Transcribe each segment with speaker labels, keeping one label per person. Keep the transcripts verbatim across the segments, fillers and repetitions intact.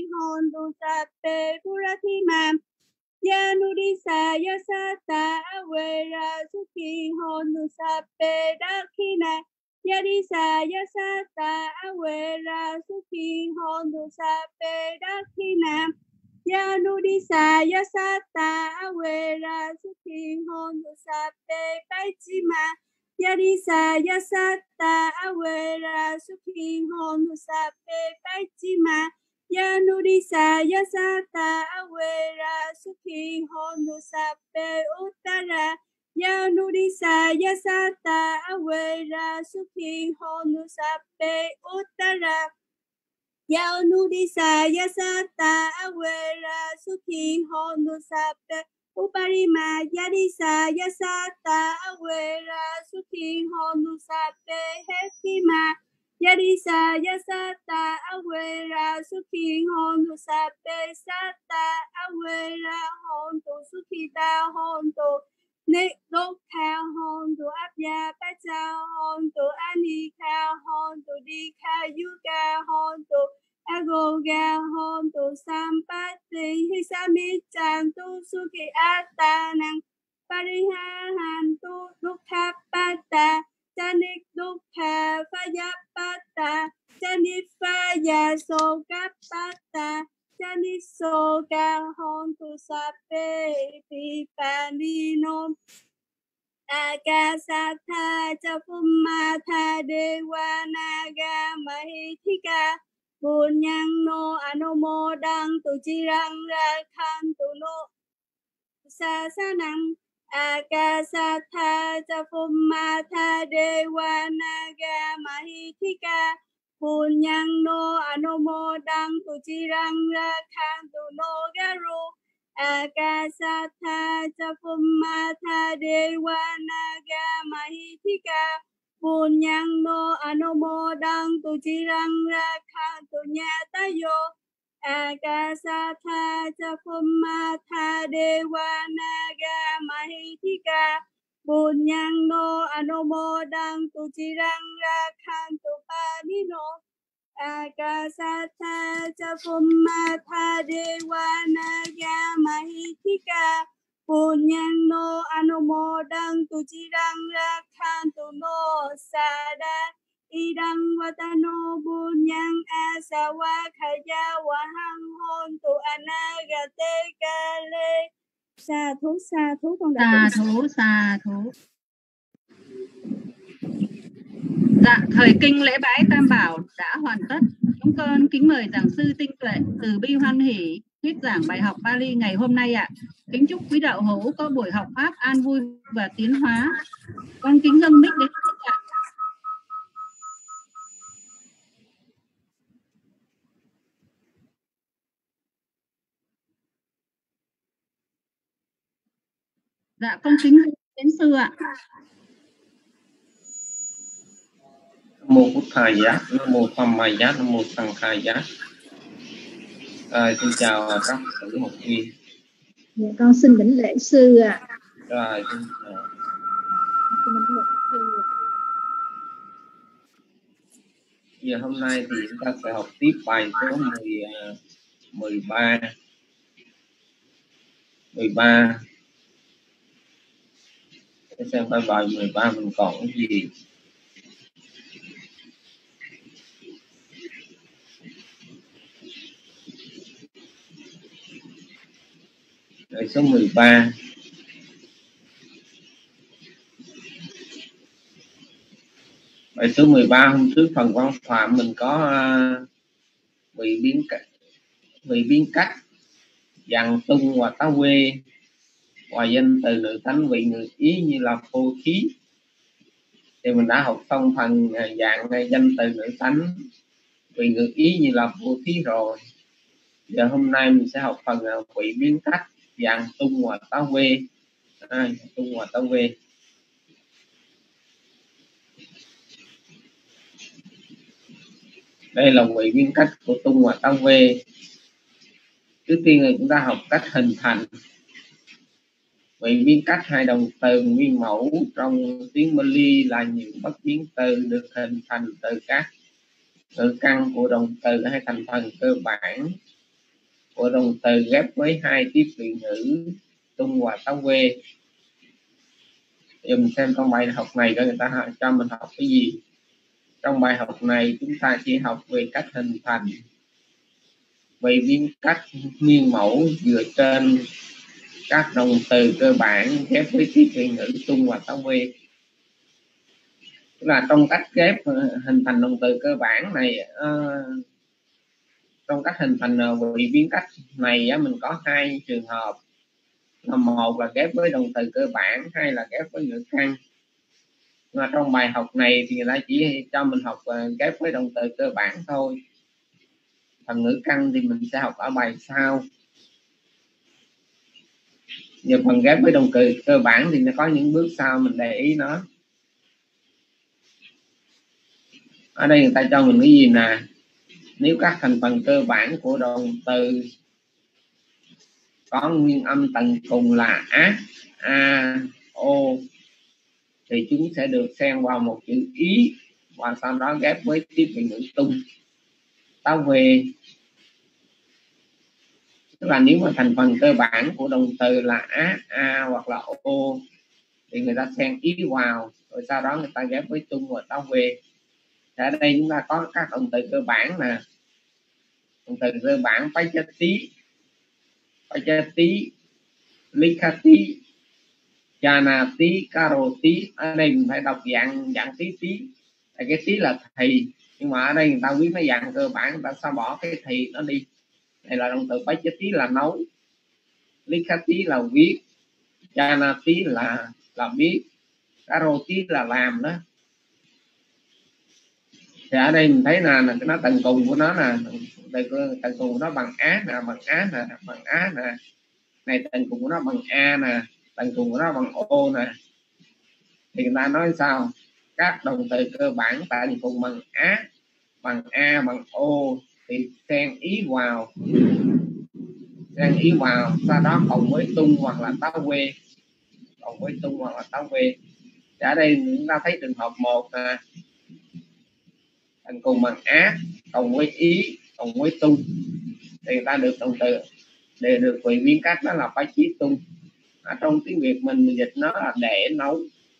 Speaker 1: hontu sape purathimam yanudisa yasata awera sukhi hontu sape dakhina yadisa yasata awera sukhi hontu sape dakhina yanudisa yasata awera sukhi hontu sape paichima yadisa yasata awera sukhi hontu sape paichima yanudisa yasata awera sukhi hontu sape uttara yanudisa yasata awera sukhi hontu sape uttara yanudisa yasata awera sukhi hontu sape uparima yadisa yasata awera sukhi hontu sape hekima yadisa yasata awera sukhi hontu sape sata awera hontu sukhita hontu nikdukha hontu abya pacha hontu anika hontu dikha yuga hontu agoga hontu sampati hisamichantu sukhi atanang parihahantu dukha pata chanik dukha phayapata chanifaya sokapata chanisoka hontu sape pipanino akasatha chapumatha devanaga mahithika punyang no anumodang tuchirang rakhantu no sasanang akasatha chapumatha devanaga mahithika punyang no anumodang tuchirang rakhantu no garu akasatha chapumatha devanaga mahithika punyang no anumodang tuchirang rakhantu nyatayo akasatha chapumatha devanaga mahithika punyang no anumodang tuchirang rakhantu panino akasatha chapumatha devanaga mahithika punyang no anumodang tuchirang rakhantu no sada idang watano punyang asawa khaya wahang hontu anagate kale. Sa thú sa thú con
Speaker 2: đã sa thú sa thú. Dạ, thời kinh lễ bái Tam Bảo đã hoàn tất. Chúng con kính mời giảng sư Tinh Tuệ từ Bi hoan hỷ thuyết giảng bài học Pali ngày hôm nay ạ. Kính chúc quý đạo hữu có buổi học pháp an vui và tiến hóa. Con kính dâng mic đến ạ. Dạ, con kính đến sư ạ.
Speaker 3: Nam mô Bụt Thầy Giá, Nam mô Tham Mai Giá, Nam mô Sang Khai Giá. Rồi, xin chào các tử học viên.
Speaker 4: Dạ, con xin đảnh lễ sư ạ. À.
Speaker 3: Rồi, xin chào. Giờ hôm nay thì chúng ta sẽ học tiếp bài số mười ba. mười ba. Để xem bài bài mười ba mình còn cái gì. Bài số mười ba. Bài số mười ba hôm trước phần văn phạm mình có uh, vị biến cách, vị biến cách, dàn tung và tá quê, hòa danh từ nữ tánh vị ngữ ý như là vô khí. Thì mình đã học xong phần dạng danh từ nữ tánh vị ngữ ý như là vô khí rồi. Giờ hôm nay mình sẽ học phần vị biến cách, dàn tung và tá quê, à, tung và tá quê. Đây là vị biến cách của tung và tá quê. Trước tiên là chúng ta học cách hình thành. Vị biến cách hai động từ nguyên mẫu trong tiếng Pali là những bất biến từ được hình thành từ các ngữ căn của động từ hay thành phần cơ bản của động từ ghép với hai tiếp vị ngữ tung và táo quê. Giờ mình xem trong bài học này cho người ta cho mình học cái gì. Trong bài học này chúng ta chỉ học về cách hình thành, về biến cách nguyên mẫu dựa trên các động từ cơ bản ghép với tiếp vị ngữ tung và táo quê. Tức là trong cách ghép hình thành động từ cơ bản này, uh, trong cách hình thành vị biến cách này uh, mình có hai trường hợp. Là một là ghép với động từ cơ bản, hai là ghép với ngữ căn. Mà trong bài học này thì người ta chỉ cho mình học uh, ghép với động từ cơ bản thôi. Phần ngữ căn thì mình sẽ học ở bài sau. Giờ phần ghép với động từ cơ bản thì nó có những bước sau mình để ý nó. Ở đây người ta cho mình cái gì nè, nếu các thành phần cơ bản của động từ có nguyên âm tận cùng là á, a, o thì chúng sẽ được xen vào một chữ ý và sau đó ghép với tiếp vị ngữ tung, táo về. Tức là nếu mà thành phần cơ bản của động từ là á, a hoặc là o thì người ta xen ý vào, rồi sau đó người ta ghép với tung và táo về. Ở đây chúng ta có các động từ cơ bản nè. Động từ cơ bản pachati, pachati, likhati, chanati, karoti. Ở đây mình phải đọc dạng dạng tí tí. Cái tí là thì, nhưng mà ở đây người ta viết nó dạng cơ bản, người ta sao bỏ cái thì nó đi. Đây là động từ pachati là nấu, likhati là viết, chanati là là biết, karoti là làm đó. Thì ở đây mình thấy là, là nó tầng cùng của nó là tầng cùng của nó bằng á nè, bằng á nè, bằng á nè. Này tầng cùng của nó bằng a nè, tầng cùng của nó bằng o nè. Thì người ta nói sao? Các động từ cơ bản tầng cùng bằng á, bằng a, bằng o thì xen ý vào, xen ý vào, sau đó cộng với tung hoặc là táo quê, cộng với tung hoặc là táo quê. Thì ở đây chúng ta thấy trường hợp một nè, tầng cùng bằng á cộng với ý cộng với tung thì người ta được động từ để được vị biến cách đó là phải chí tung. Ở trong tiếng Việt mình, mình dịch nó là để nấu.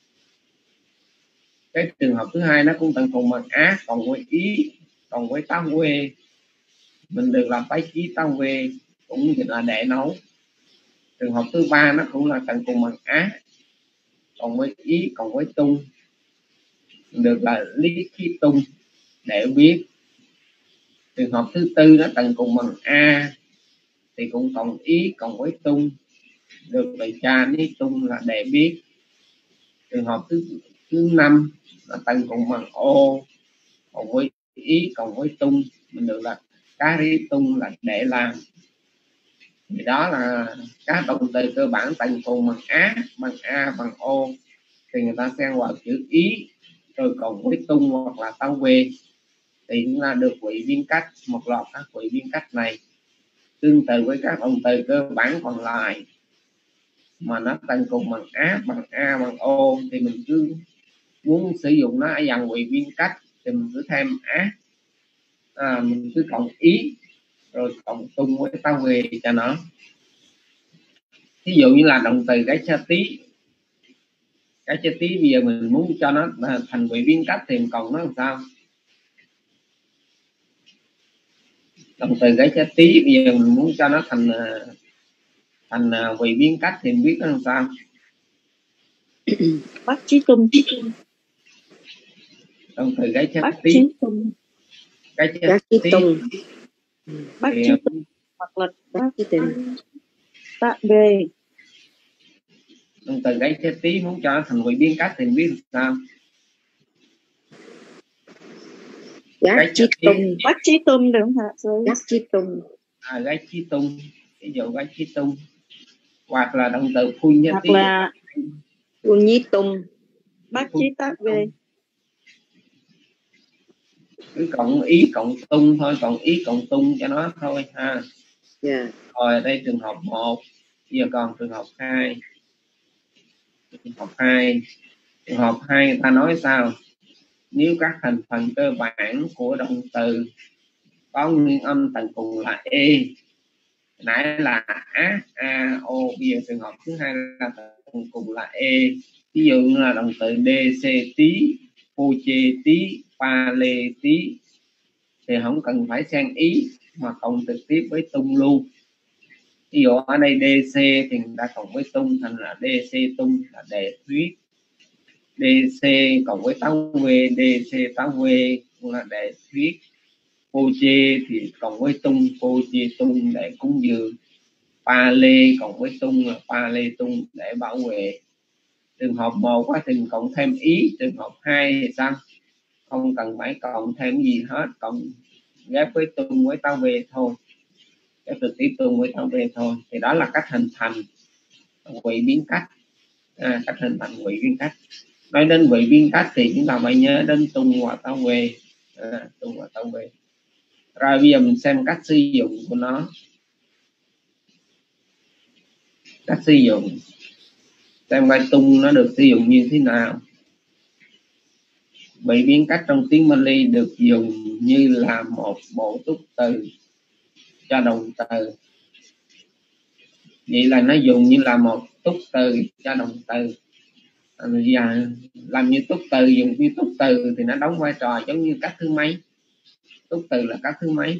Speaker 3: Cái trường hợp thứ hai nó cũng tầng cùng bằng á cộng với ý cộng với táo quê, mình được làm phải chí táo quê, cũng dịch là để nấu. Trường hợp thứ ba nó cũng là tầng cùng bằng á cộng với ý cộng với tung, mình được là lý khí tung, để biết. Trường hợp thứ tư nó tầng cùng bằng a thì cũng cộng ý cộng với tung, được là cha ní tung là để biết. Trường hợp thứ thứ năm là tầng cùng bằng o cộng với ý cộng với tung, mình được là cá rí tung là để làm. Thì đó là các động từ cơ bản tầng cùng bằng á, bằng a, bằng o thì người ta xen vào chữ ý rồi cộng với tung hoặc là táo quê thì chúng ta được vị biến cách, một loạt các vị biến cách này. Tương tự với các động từ cơ bản còn lại mà nó tầng cùng bằng á, bằng a, bằng o thì mình cứ muốn sử dụng nó ở dàn vị biến cách thì mình cứ thêm á, à, mình cứ cộng ý rồi cộng tung với táo về cho nó. Ví dụ như là động từ cái cha tí, cái cha tí bây giờ mình muốn cho nó thành vị biến cách thì mình cộng nó làm sao? Động từ cái cha tí bây giờ mình muốn cho nó thành thành vị biến cách thì mình biết nó làm sao?
Speaker 1: Bắt chí tung.
Speaker 3: Động từ cái cha
Speaker 1: Bắt
Speaker 3: tí,
Speaker 1: chí tung.
Speaker 3: cái cha tí
Speaker 1: Bắt chí tung hoặc là bắt chí tung. Tạ về.
Speaker 3: Động từ cái cha tí muốn cho nó thành vị biến cách thì mình biết làm sao?
Speaker 1: Gác chí tung, bắt chí tung được không hả?
Speaker 4: Gác chí tung.
Speaker 3: À, gác chí tung, ví dụ gác chí tung. Hoặc là động từ phu nhá tí.
Speaker 1: Hoặc là
Speaker 4: phu nhí tung.
Speaker 1: Bắt chí tác về.
Speaker 3: Cứ cộng ý cộng tung thôi, cộng ý cộng tung cho nó thôi ha.
Speaker 4: Yeah.
Speaker 3: Rồi đây trường hợp một, giờ còn trường hợp hai. Trường hợp hai, trường hợp hai người ta nói sao? Nếu các thành phần cơ bản của động từ có nguyên âm tầng cùng là e nãy là á, a, o, bây giờ trường hợp thứ hai là tầng cùng là e. Ví dụ như là động từ d, c tí, pô chê tí, pa lê tí thì không cần phải sang ý mà cộng trực tiếp với tung luôn. Ví dụ ở đây dc thì người ta cộng với tung thành là dc tung là đề thuyết, dc cộng với táo v, dc táo v cũng là đề thuyết, pô chê thì cộng với tung, pô chê tung để cúng dường, pa lê cộng với tung là pa lê tung để bảo vệ. Trường hợp một quá trình cộng thêm ý, trường hợp hai thì sao? Không cần phải cộng thêm gì hết, cộng ghép với tung với táo về thôi, ghép trực tiếp tung với táo về thôi. Thì đó là cách hình thành vị biến cách, à, cách hình thành vị biến cách. Nói đến vị biến cách thì chúng ta phải nhớ đến tung và táo về, à, tung và táo về. Rồi bây giờ mình xem cách sử dụng của nó. Cách sử dụng, xem vai tung nó được sử dụng như thế nào. Vị biến cách trong tiếng Pali được dùng như là một bộ túc từ cho động từ. Vậy là nó dùng như là một túc từ cho động từ. À, làm như túc từ, dùng như túc từ thì nó đóng vai trò giống như cách thứ mấy. Túc từ là cách thứ mấy?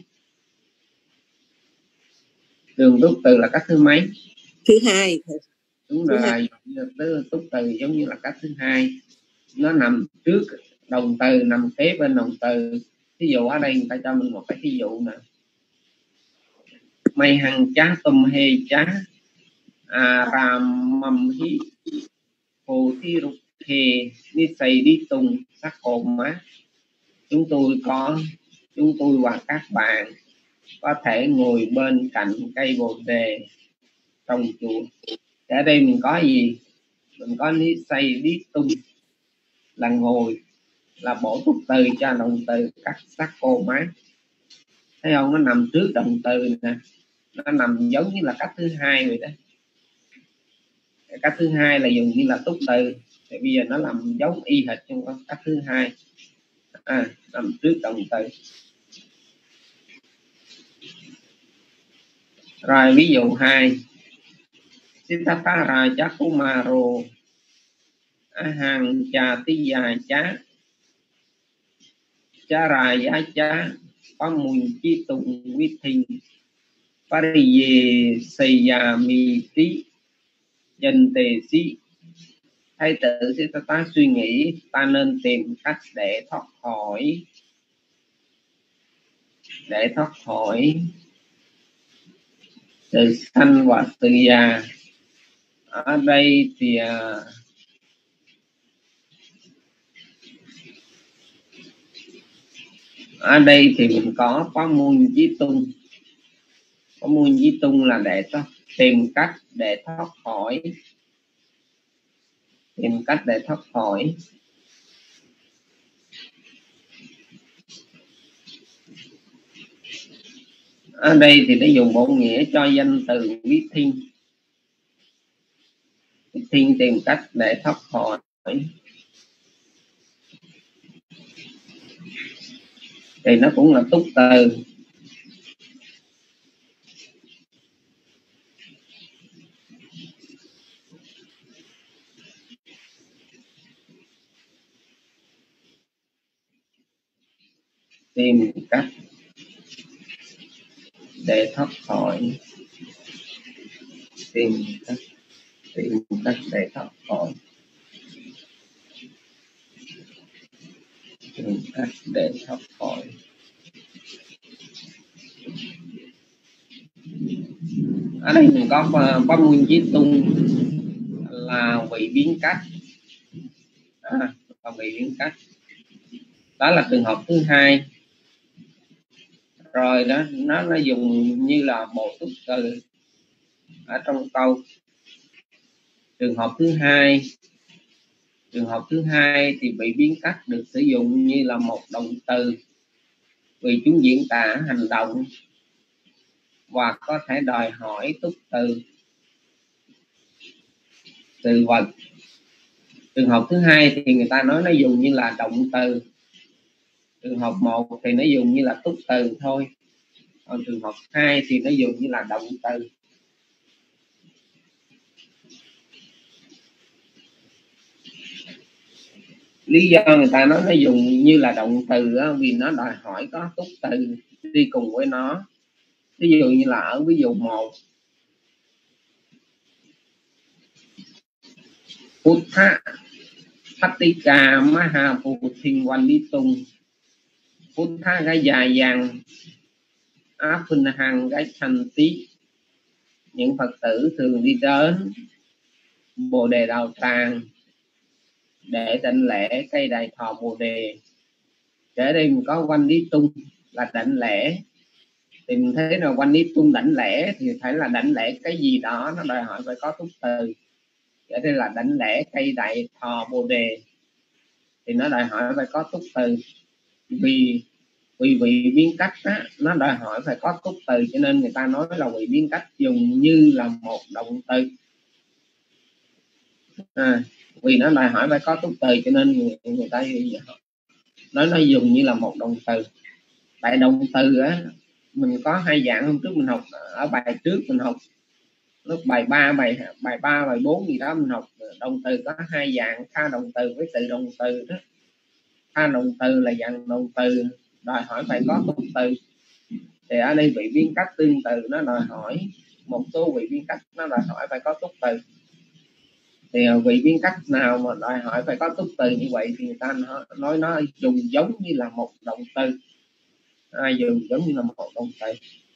Speaker 3: Đường túc từ là cách thứ mấy?
Speaker 4: Thứ hai.
Speaker 3: Đúng rồi, túc từ giống như là cách thứ hai. Nó nằm trước động từ, nằm kế bên động từ. Ví dụ ở đây người ta cho mình một cái ví dụ nè. Mây hằng chá tùm hê chá à ram mầm hí hồ thi rục hề ni xây đi tùng sắc hồn má. Chúng tôi có, chúng tôi và các bạn có thể ngồi bên cạnh cây bồ đề trong chùa. Ở đây mình có gì? Mình có ni xây đi tung là ngồi, là bổ túc từ cho động từ các sắc cô má. Thấy không? Nó nằm trước động từ nè, nó nằm giống như là cách thứ hai vậy đó. Cách thứ hai là dùng như là túc từ, thì bây giờ nó làm giống y hệt trong cách thứ hai, à, nằm trước động từ. Rồi ví dụ hai, Siddhartha Chakumaro Ahang cha tí già chá chá ra giá chá có mùi chi tụng vi thình Pariye Seiya mi tí dân tề sĩ. Thái tử Siddhartha suy nghĩ ta nên tìm cách để thoát khỏi để thoát khỏi sự sanh và sự già. Ở đây thì ở đây thì mình có có muôn chí tung, có muôn chí tung là để thoát, tìm cách để thoát khỏi, tìm cách để thoát khỏi. Ở đây thì nó dùng bộ nghĩa cho danh từ viết thiên. Thiên tìm cách để thoát khỏi. Thì nó cũng là túc từ. Tìm cách để thoát khỏi, tìm cách tìm cách để thoát khỏi, tìm cách để thoát khỏi. Ở đây mình có có nguyên chí tung là vị biến cách, à, là vị biến cách. Đó là trường hợp thứ hai. Rồi đó, nó nó dùng như là bộ túc từ ở trong câu. Trường hợp thứ hai, trường hợp thứ hai thì vị biến cách được sử dụng như là một động từ vì chúng diễn tả hành động và có thể đòi hỏi túc từ từ vật. Trường hợp thứ hai thì người ta nói nó dùng như là động từ. Trường hợp một thì nó dùng như là túc từ thôi. Còn trường hợp hai thì nó dùng như là động từ. Lý do người ta nói nó dùng như là động từ á, vì nó đòi hỏi có túc từ đi cùng với nó. Ví dụ như là ở ví dụ một, Buddha Patika Mahaputhingwalitung, Buddha cái dài dàng Apunahang cái thành tí. Những Phật tử thường đi đến Bồ Đề Đạo Tràng để đảnh lễ cây đại thọ Bồ Đề. Ở đây mình có quanh lý tung là đảnh lễ, thì mình thấy là quanh lý tung đảnh lễ thì phải là đảnh lễ cái gì đó, nó đòi hỏi phải có túc từ. Ở đây là đảnh lễ cây đại thọ Bồ Đề thì nó đòi hỏi phải có túc từ, vì vì vị biến cách á, nó đòi hỏi phải có túc từ, cho nên người ta nói là vị biến cách dùng như là một động từ. À, vì nó đòi hỏi phải có túc từ cho nên người, người ta nói nó dùng như là một động từ. Tại động từ á, mình có hai dạng. Hôm trước mình học ở bài trước mình học lúc bài ba bài bài ba bài bốn gì đó, mình học động từ có hai dạng: tha động từ với tự động từ đó. Tha động từ là dạng động từ đòi hỏi phải có túc từ, thì ở đây vị biến cách tương tự nó đòi hỏi một số vị biến cách nó đòi hỏi phải có túc từ. Thì vị biến cách nào mà đòi hỏi phải có túc từ như vậy thì người ta nói nó dùng giống như là một động từ. À, dùng giống như là một động từ.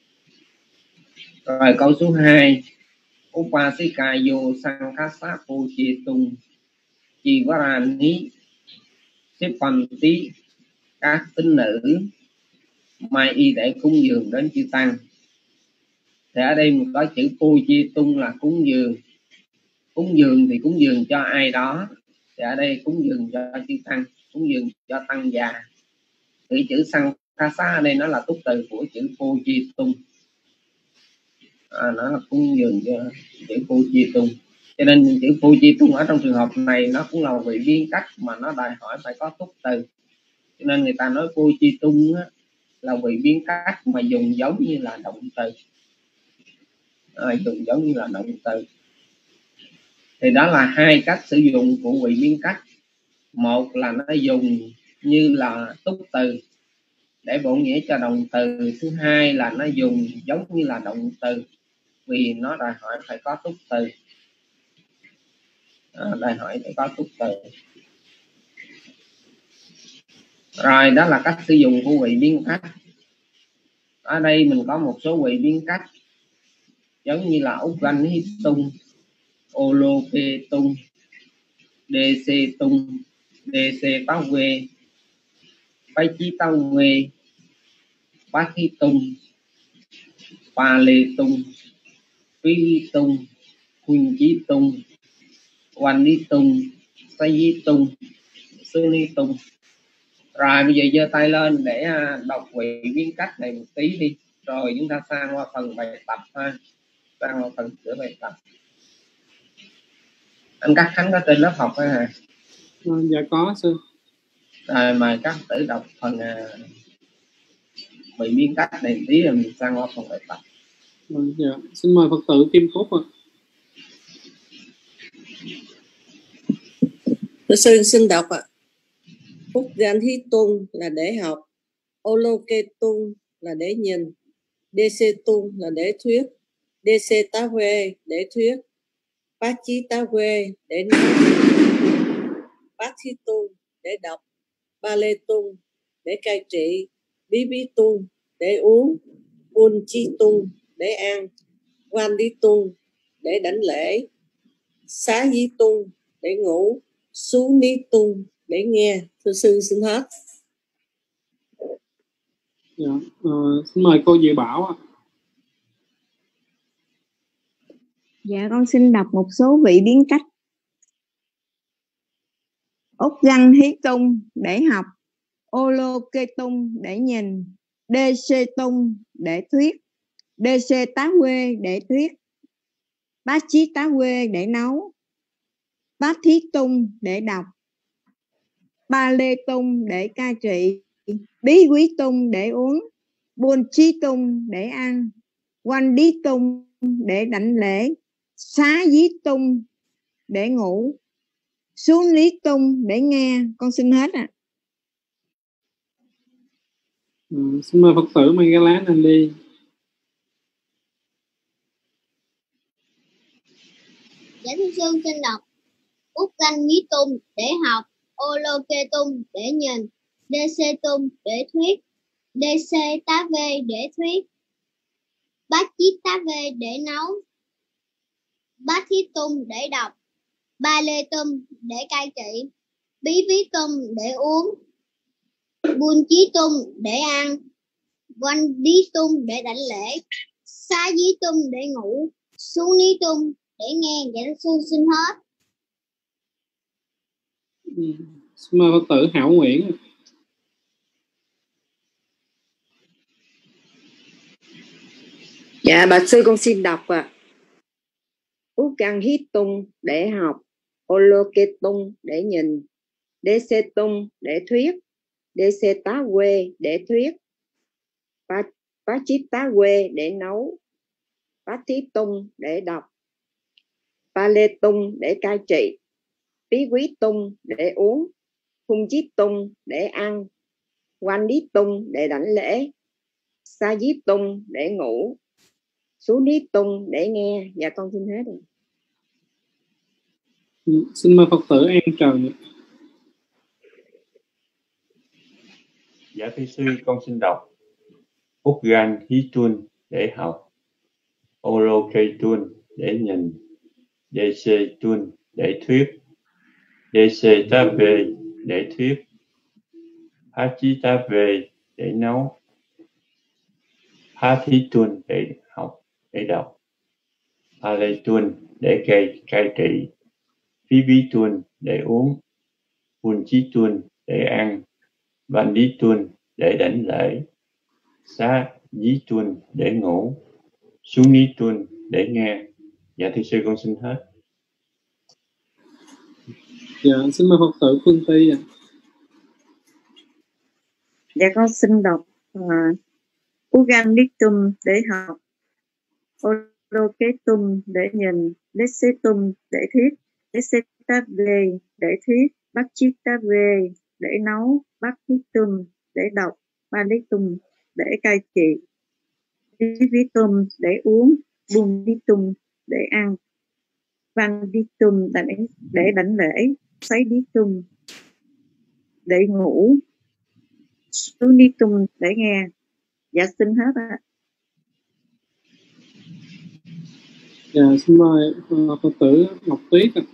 Speaker 3: Rồi câu số hai, Upasika yo Sankasa Puchitung Chivarani Sipanti, các tín nữ mai y để cúng dường đến chư tăng. Thì ở đây mình có chữ Puchitung là cúng dường. Cúng dường thì cúng dường cho ai đó, thì ở đây cúng dường cho chư tăng, cúng dường cho tăng già. Thì chữ Sankasa ở đây nó là túc từ của chữ Puchitung. À, nó là cúng dường cho chữ Puchitung, cho nên chữ Puchitung ở trong trường hợp này nó cũng là một vị biến cách mà nó đòi hỏi phải có túc từ, cho nên người ta nói Puchitung là vị biến cách mà dùng giống như là động từ. À, dùng giống như là động từ. Thì đó là hai cách sử dụng của vị biến cách. Một là nó dùng như là túc từ để bổ nghĩa cho động từ. Thứ hai là nó dùng giống như là động từ vì nó đòi hỏi phải có túc từ. À, đòi hỏi phải có túc từ. Rồi đó là cách sử dụng của vị biến cách. Ở đây mình có một số vị biến cách giống như là Upranhitung, Oloketung, Desetung, Desetawe, Pachitawe, Pathitung, Paletung, Pilitung, Kunchitung, Wanitung, Sayitung, Sunitung. Rồi bây giờ giơ tay lên để đọc vị biến cách này một tí đi, rồi chúng ta sang qua phần bài tập ha. Sang qua phần sửa bài tập. Anh Cát Khánh có trên lớp học hay hả?
Speaker 5: À, dạ có sư.
Speaker 3: Rồi mời các tử đọc phần uh, vị biến cách này một tí rồi mình sang qua phần bài tập.
Speaker 5: À, dạ. Xin mời Phật tử Kim Cúc ạ.
Speaker 6: Thưa sư xin đọc ạ. Upranhitung là để học, Oloketung là để nhìn, Desetung là để thuyết, Desetawe để thuyết, Pachitawe để nói, Pathitung để đọc, Paletung để cai trị, Bibitung để uống, Unchitung để ăn, Wanditung để đảnh lễ, Sayitung để ngủ, Sunitung để nghe. Thưa sư xin hết.
Speaker 5: Dạ, uh, xin mời cô Diệu Bảo ạ.
Speaker 1: Dạ con xin đọc một số vị biến cách. Upranhitung để học, Oloketung để nhìn, Desetung để thuyết, Desetawe để thuyết, Pachitawe để nấu, Pathitung để đọc, Paletung để cai trị, Bí Quý Tung để uống,
Speaker 7: Buôn Chi Tung để ăn, Quanh Đi Tung để đảnh lễ, Xá Dí Tung để ngủ, Xuống Lý Tung để nghe. Con xin hết ạ. À.
Speaker 5: Ừ, xin mời Phật tử mang cái lá lên đi.
Speaker 8: Dạ thưa sư, xin đọc Úc Canh Nhí Tung để học, Ô Lô Kê Tung để nhìn, Đê Xê Tung để thuyết, Đê Xê Tá Vê để thuyết, Bát Chí Tá Vê để nấu, Bát Thí Tung để đọc, Ba Lê Tung để cai trị, Bí Ví Tung để uống, Buôn Chí Tung để ăn, Quanh Đi Tung để đảnh lễ, Xá Dí Tung để ngủ, Xuống Ní Tung để nghe. Dạ thưa sư, xin hết.
Speaker 5: Ừ. Xin mời Phật tử Hảo Nguyễn.
Speaker 4: Dạ bà sư con xin đọc ạ. À. Ú Căng Hít Tung để học, Ô Lô Kê Tung để nhìn, Đê Xê Tung để thuyết, Đê Xê Tá Quê để thuyết, Bá, Bá Chí Tá Quê để nấu, Bá Thí Tung để đọc, Ba Lê Tung để cai trị, Bí Quý Tung để uống, Phung Chí Tung để ăn, Quanh Lý Tung để đảnh lễ, Sa Dí Tung để ngủ, Xuống Lý Tung để nghe. Dạ con xin hết rồi.
Speaker 5: Ừ, xin mời Phật tử An Trần.
Speaker 9: Dạ thưa sư, con xin đọc Úc Gan Hí Tuân để học, Ô Lô Kê Tuân để nhìn, Đê Xê Tuân để thuyết, Đê Xê Tá Vê để thuyết, Há Chí Tá Vê để nấu, Há Thí Tuân để học, để đọc, Ba Lê Tuân để cai, cai trị, Bí Bí Tuân để uống, Buôn Chí Tuân để ăn, Văn Lý Tuân để đảnh lễ, Xá Dí Tuân để ngủ, Xuống Ní Tuân để nghe. Dạ thưa sư, con xin hết.
Speaker 5: Dạ xin mời Phật tử Phương Ty ạ.
Speaker 1: Dạ con xin đọc uh, Ugan Lý Tum để học, Ô Lô Kế Tum để nhìn, Đê Xê Tum để thuyết, Đê Xê Tá Vê để thuyết, Bát Chí Tá Vê để nấu, Bát Thí Tum để đọc, Ba Lý Tum để cai trị, Bí Ví Tum để uống, Buôn Đi Tum để ăn, Văn Đi Tum để, để đảnh lễ, Sấy Đi Tum để ngủ, Xuống Đi Tum để nghe. Dạ xin hết ạ.
Speaker 5: Dạ xin mời uh, Phật tử Ngọc Tuyết ạ.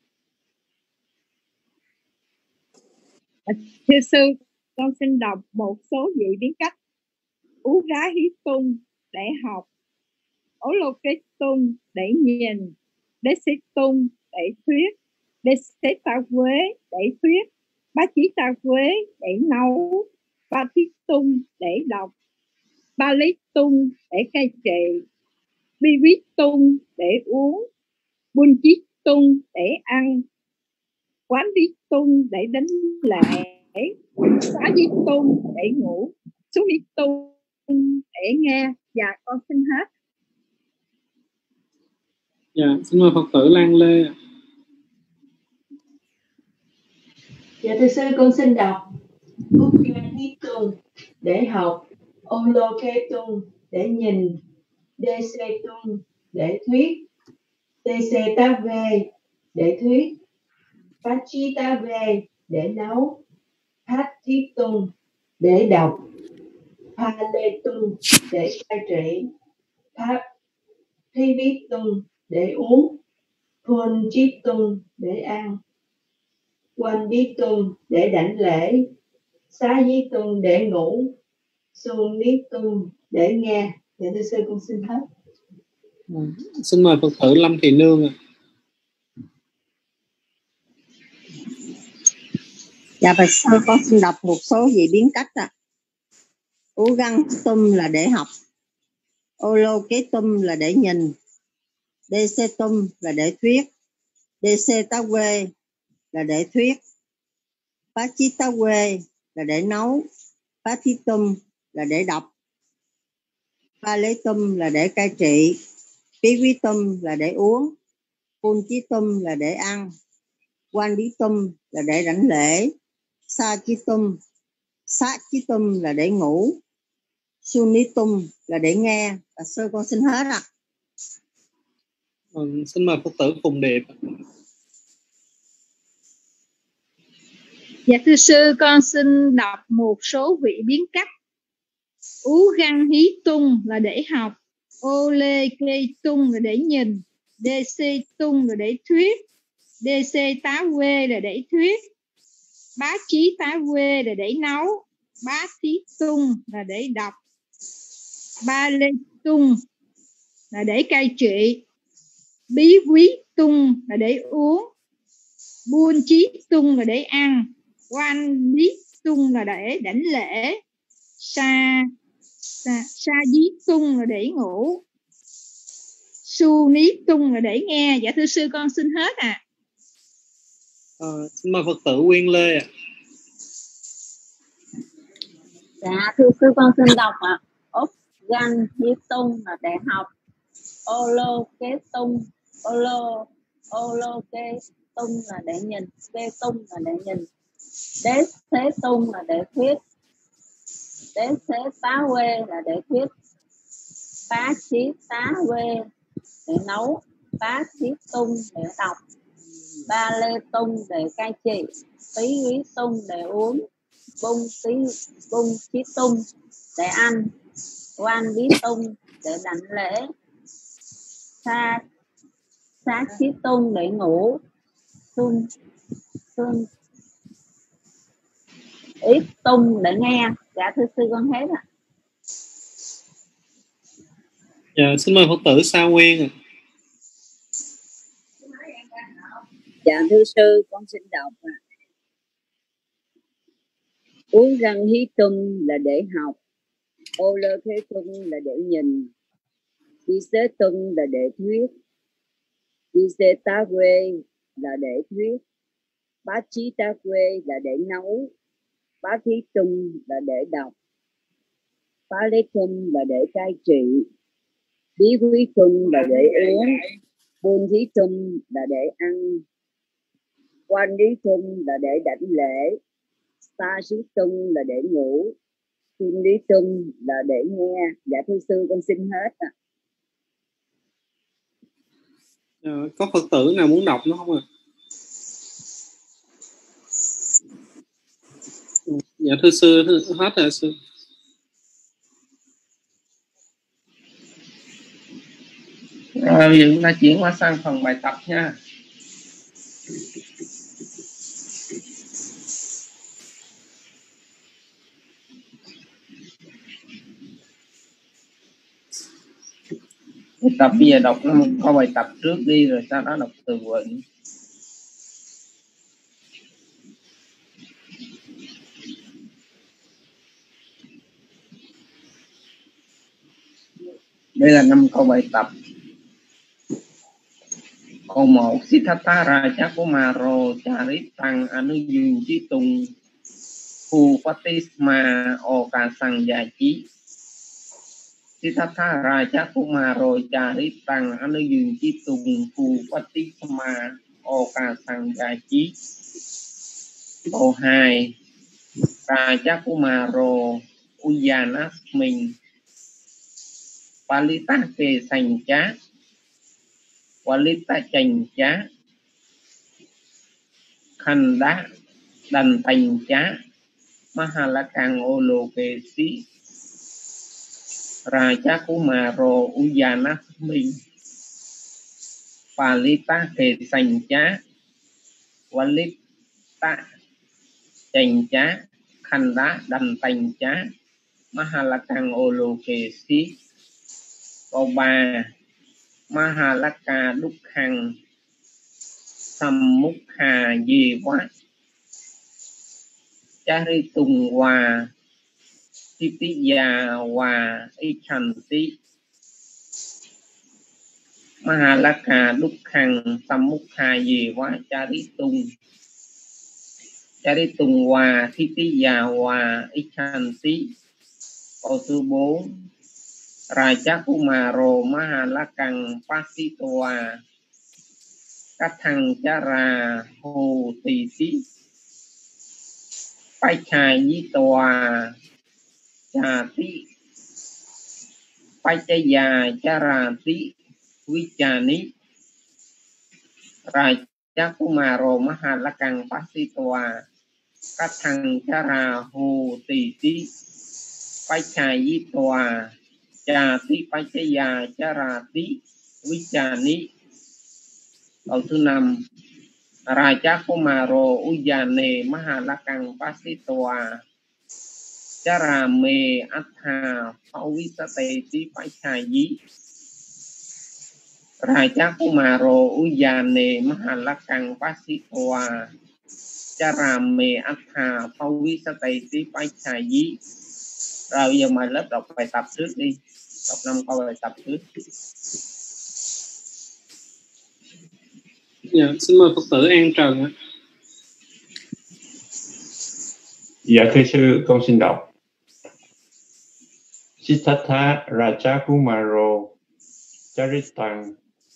Speaker 10: Thưa sư, con xin đọc một số vị biến cách. Ú Gá Hí Tung để học, Ố Lô Kế Tung để nhìn, Đê Xê Tung để thuyết, Đê Xê Tá Quê để thuyết, Bá Chí Tá Quê để nấu, Ba Thí Tung để đọc, Ba Lý Tung để cai trị, Bí Ví Tung để uống, Buôn Chí Tung để ăn, Quán Lý Tung để đánh lễ, Xá Dí Tung để ngủ, Xuống Lý Tung để nghe. Dạ con xin hết.
Speaker 5: Dạ xin mời Phật tử Lan Lê.
Speaker 11: Dạ thưa sư, con xin đọc Úc Gan Hí Tung để học, Ô Lô Kê Tung để nhìn, Đê Xê Tung để thuyết, Đê Xê Tá Vê để thuyết, Bát Chí Tá Vê để nấu, Hát Thí Tung để đọc, Pa Lê Tung để cai trị, Pa Thi Bí Tung để uống, Phun Chí Tung để ăn, Quanh Đi Tung để đảnh lễ, Xá Dí Tung để ngủ, Xuân Lý Tung để nghe. Dạ thưa sư, con xin hết.
Speaker 5: À, xin mời Phật tử Lâm Thị Nương ạ.
Speaker 12: Dạ bạch sư, con xin đọc một số vị biến cách ạ. À. Ú Găng Tum là để học, Ô Lô Kế Tum là để nhìn, Đê Xê Tum là để thuyết, Đê Xê Tá Quê là để thuyết, Bá Chí Tá Quê là để nấu, Bá Thí Tum là để đọc, Paletum là để cai trị, Pivitum là để uống, Punchitum là để ăn, Wanditum là để đảnh lễ, Sachitum Sachitum là để ngủ, Sunitum là để nghe. Và sư con xin hết ạ.
Speaker 5: À, xin mời Phật tử Phùng Điệp.
Speaker 10: Dạ thưa sư, con xin đọc một số vị biến cách. Ú găng hí tung là để học, ô lê kê tung là để nhìn, đê xê tung là để thuyết, đê xê tá quê là để thuyết, bá chí tá quê là để nấu, bá thí tung là để đọc, ba lê tung là để cai trị, bí quý tung là để uống, buôn chí tung là để ăn, quan lý tung là để đảnh lễ, sa sa, sa dí tung là để ngủ, su ní tung là để nghe. Dạ thưa sư, con xin hết ạ.
Speaker 5: À, xin mời Phật tử Quyên Lê ạ.
Speaker 13: Dạ thưa sư, con xin đọc ạ. Ốc gan hí tung là để học, ô lô kế tung, ô lô ô lô kế tung là để nhìn, kế tung là để nhìn, đế thế tung là để thuyết, đế thế tá quê là để thuyết, bá chí tá quê để nấu, bá chí tung để đọc, ba lê tung để cai trị, tí quý tung để uống, bung tí bung chí tung để ăn, quan bí tung để đảnh lễ, sa sa chí tung để ngủ, xuân xuân ít tung để nghe. Dạ thưa sư, con hết ạ.
Speaker 5: Dạ, xin mời Phật tử Sa Nguyên ạ.
Speaker 14: Dạ thưa sư, con xin đọc ạ. Uống răng hí tum là để học, ô lơ thế tum là để nhìn, đi xế tum là để thuyết, đi xế tá quê là để thuyết, bá chí tá quê là để nấu, bá thí tum là để đọc, bá lê tum là để cai trị, bí quý tum là để uống, buôn thí tum là để ăn, quan lý tum là để đảnh lễ, sa sĩ tum là để ngủ, sun lý tum là để nghe. Dạ thưa sư, con xin hết ạ.
Speaker 5: À, có Phật tử nào muốn đọc nữa không ạ? Dạ thưa sư, thưa, hết rồi sư.
Speaker 3: Rồi bây giờ chúng ta chuyển qua sang phần bài tập nha. Bài tập bây giờ đọc một câu bài tập trước đi, rồi sau đó đọc từ vựng. Đây là năm câu bài tập. Câu một: Siddhartha Rajakumaro Charitang Anuyunjitung Phupatisma Okasang Yachi. Siddhartha Rajakumaro Charitang Anuyunjitung Phupatisma Okasang Yachi. Câu hai: Rajakumaro Uyanasmin Palita Kê Sành Chá Walita Chành Chá Khanda Đành Thành Chá Mahalakang Olokesi Rajakumaro Uyanasmin Palita Kê Sành Chá Walita Chành Chá Khanda Đành Thành Chá Mahalakang Olokesi. Câu ba: Mahalaka Dukhang Sammukha Jiva Charitung Wa Titiya Wa Ichanti. Mahalaka Dukhang Sammukha Jiva Charitung Charitung Wa Titiya Wa Ichanti. Câu thứ bốn: Raja Kumaro Mahalakang Pasitwa Kathang Chara Hồ Tỳ Tí Pachayitwa Cha Tí Pachaya Chara Tí Vichani Raja Kumaro Mahalakang Pasitwa Kathang Chara Hồ Tỳ Tí Pachayitwa Cha Tí Pachaya Chara Tí Vichani. Câu thứ năm, Raja Kumaro Ujane Mahalakang Pasitwa Charame Atha Pavisate Tí Pachayi. Raja Kumaro Ujane Mahalakang Pasitwa Charame Atha Pavisate Tí Pachayi. Rồi giờ mời lớp đọc bài tập trước đi. Đọc năm câu bài tập trước.
Speaker 5: Dạ, xin mời Phật tử An Trần ạ.
Speaker 9: Dạ thưa sư, con xin đọc. Siddhartha Raja Kumaro Charitang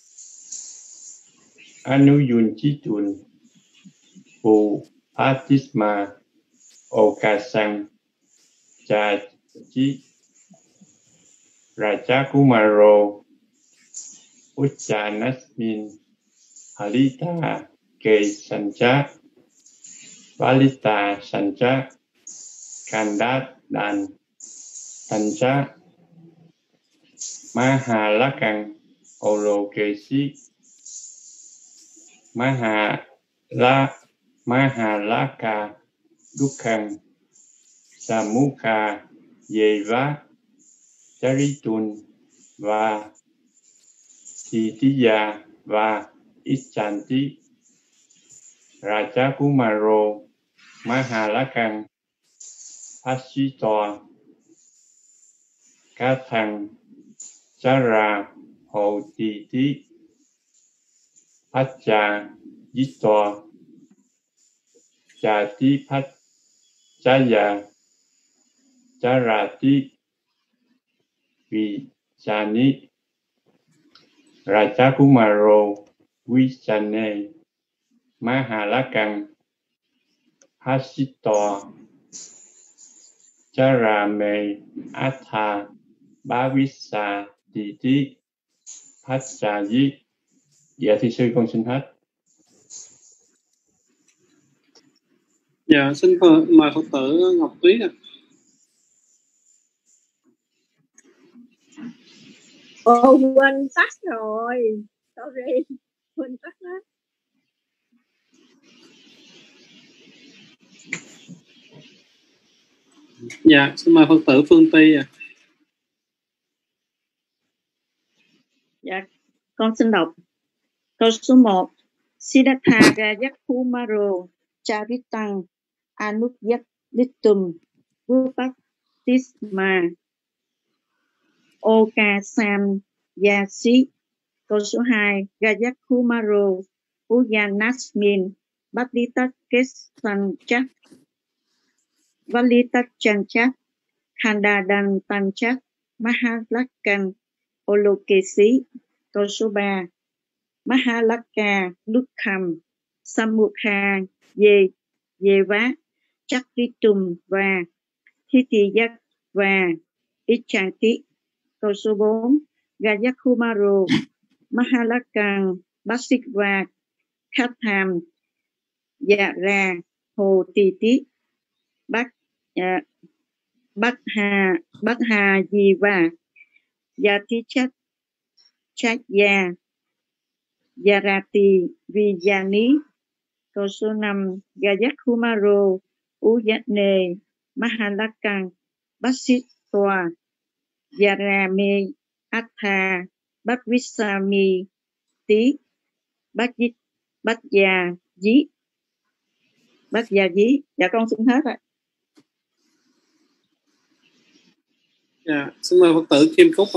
Speaker 9: Anuyunchitun Pu Patisma Okasang Chachi Raja Kumaro Uchanasmin Halita Ke Sancha Valita Sancha Kandat Dan Sancha Mahalakang Olokesi Mahala Mahalaka Dukkang Samukha Yeva Charitun và Thitiya và Ichanti. Raja Kumaro Mahalakang Pasitwa Kathang Chara Hồ Tỳ Tí Pacha Yitwa Cha Tí Pachaya Charati Vichani. Raja Kumaro Vichane Mahalakang Pasitwa Charame Atha Bhavisa Tỳ Tí Pachayi. Dạ thưa sư, con xin hết.
Speaker 5: Dạ, xin mời Phật tử Ngọc Tuyết ạ.
Speaker 10: Ồ, quên tắt rồi. Sorry, quên tắt đó.
Speaker 5: Dạ, xin mời Phật tử Phương Ty ạ.
Speaker 1: Dạ, con xin đọc. Câu số một. Siddhartha Rajakumaro Charitang Anuyatlitum Vupattisma Okasam Yasi. Câu số hai. Rajakumaro Uyanasmin Bhatlitat Kesanchak Valitat Chanchak Khandadan Tanchak Mahalakan Olokesi. Câu số ba. Mahalaka Dukkam Samukha Ye Yeva Chakritum và Thitiyak và Ichanti. Câu số bốn. Rajakumaro Mahalakang Pasitwa Katham Yara Hồ Tỳ Tí Bát uh, Bát Hà Bát Hà Jiva Yatichat Chaya Yarati Vijani. Câu số năm. Rajakumaro Ujane Mahalakang Pasitwa Yarame Atha Bhavissami Tí Bajit Bajya Dí Bajya Dí. Dạ con xin hết ạ.
Speaker 5: Dạ, xin mời Phật tử Kim Cúc ạ.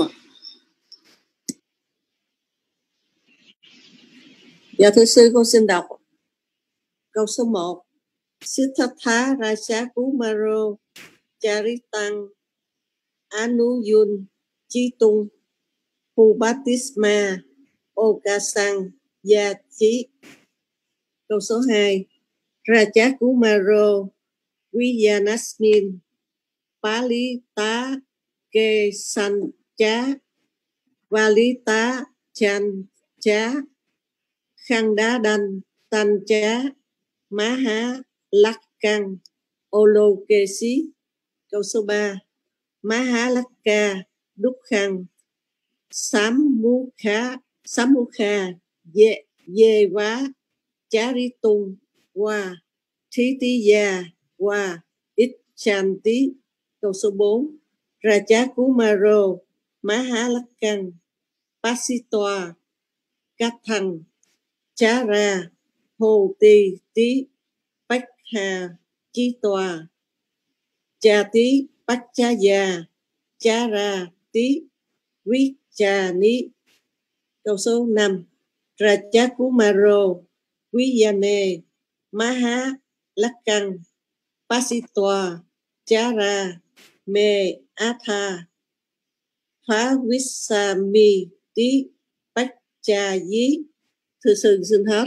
Speaker 6: Dạ thưa sư, con xin đọc. Câu số một. Siddhartha Raja Kumaro Charitang Anuyun Chí Tung, Pubatisma, Okasang, Gia Chí. Câu số hai. Raja Kumaro, Viyanasmin, Palita Ke Sancha, Valita Chan Cha, Khanda Đan Tan Cha, Maha Lakkang, Olokesi. Câu số ba. Maha Lakka, Đúc Khăn, Samukha, Samukha, Ye, Ye Vá, Charitung, Wa, Thitiya, Wa, Ichanti. Câu số bốn. Raja Kumaro, Maha Lakkang, Pasitoa, Kathang, Chara, Hồ Tì Tí, Bách Hà, Chi Tòa, Cha Tí, Bách Cha Già, Chara Tí, Quý Cha Ní. Câu số năm. Raja Kumaro, Quý Yane, Maha Lakkang, Pasitoa, Chara, Me Atha, Phá Vissami Tí, Bách Cha Dí. Thưa sư xin hết.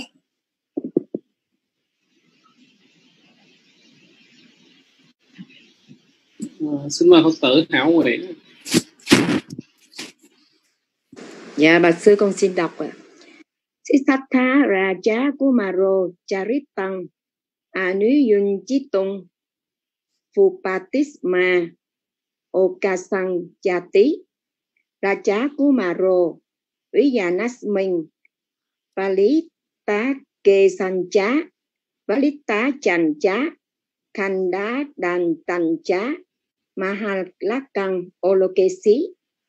Speaker 5: À, xin mời Phật tử Hảo Nguyễn.
Speaker 4: Dạ bạch sư con xin đọc ạ. Siddhartha Raja Kumaro Charitang Anuyun Chitung Fupatisma Okasang Jati Raja Kumaro Viyanasmin Valita Ke Sancha Valita Chancha Khanda Đan Tancha Mahalakang Olokesi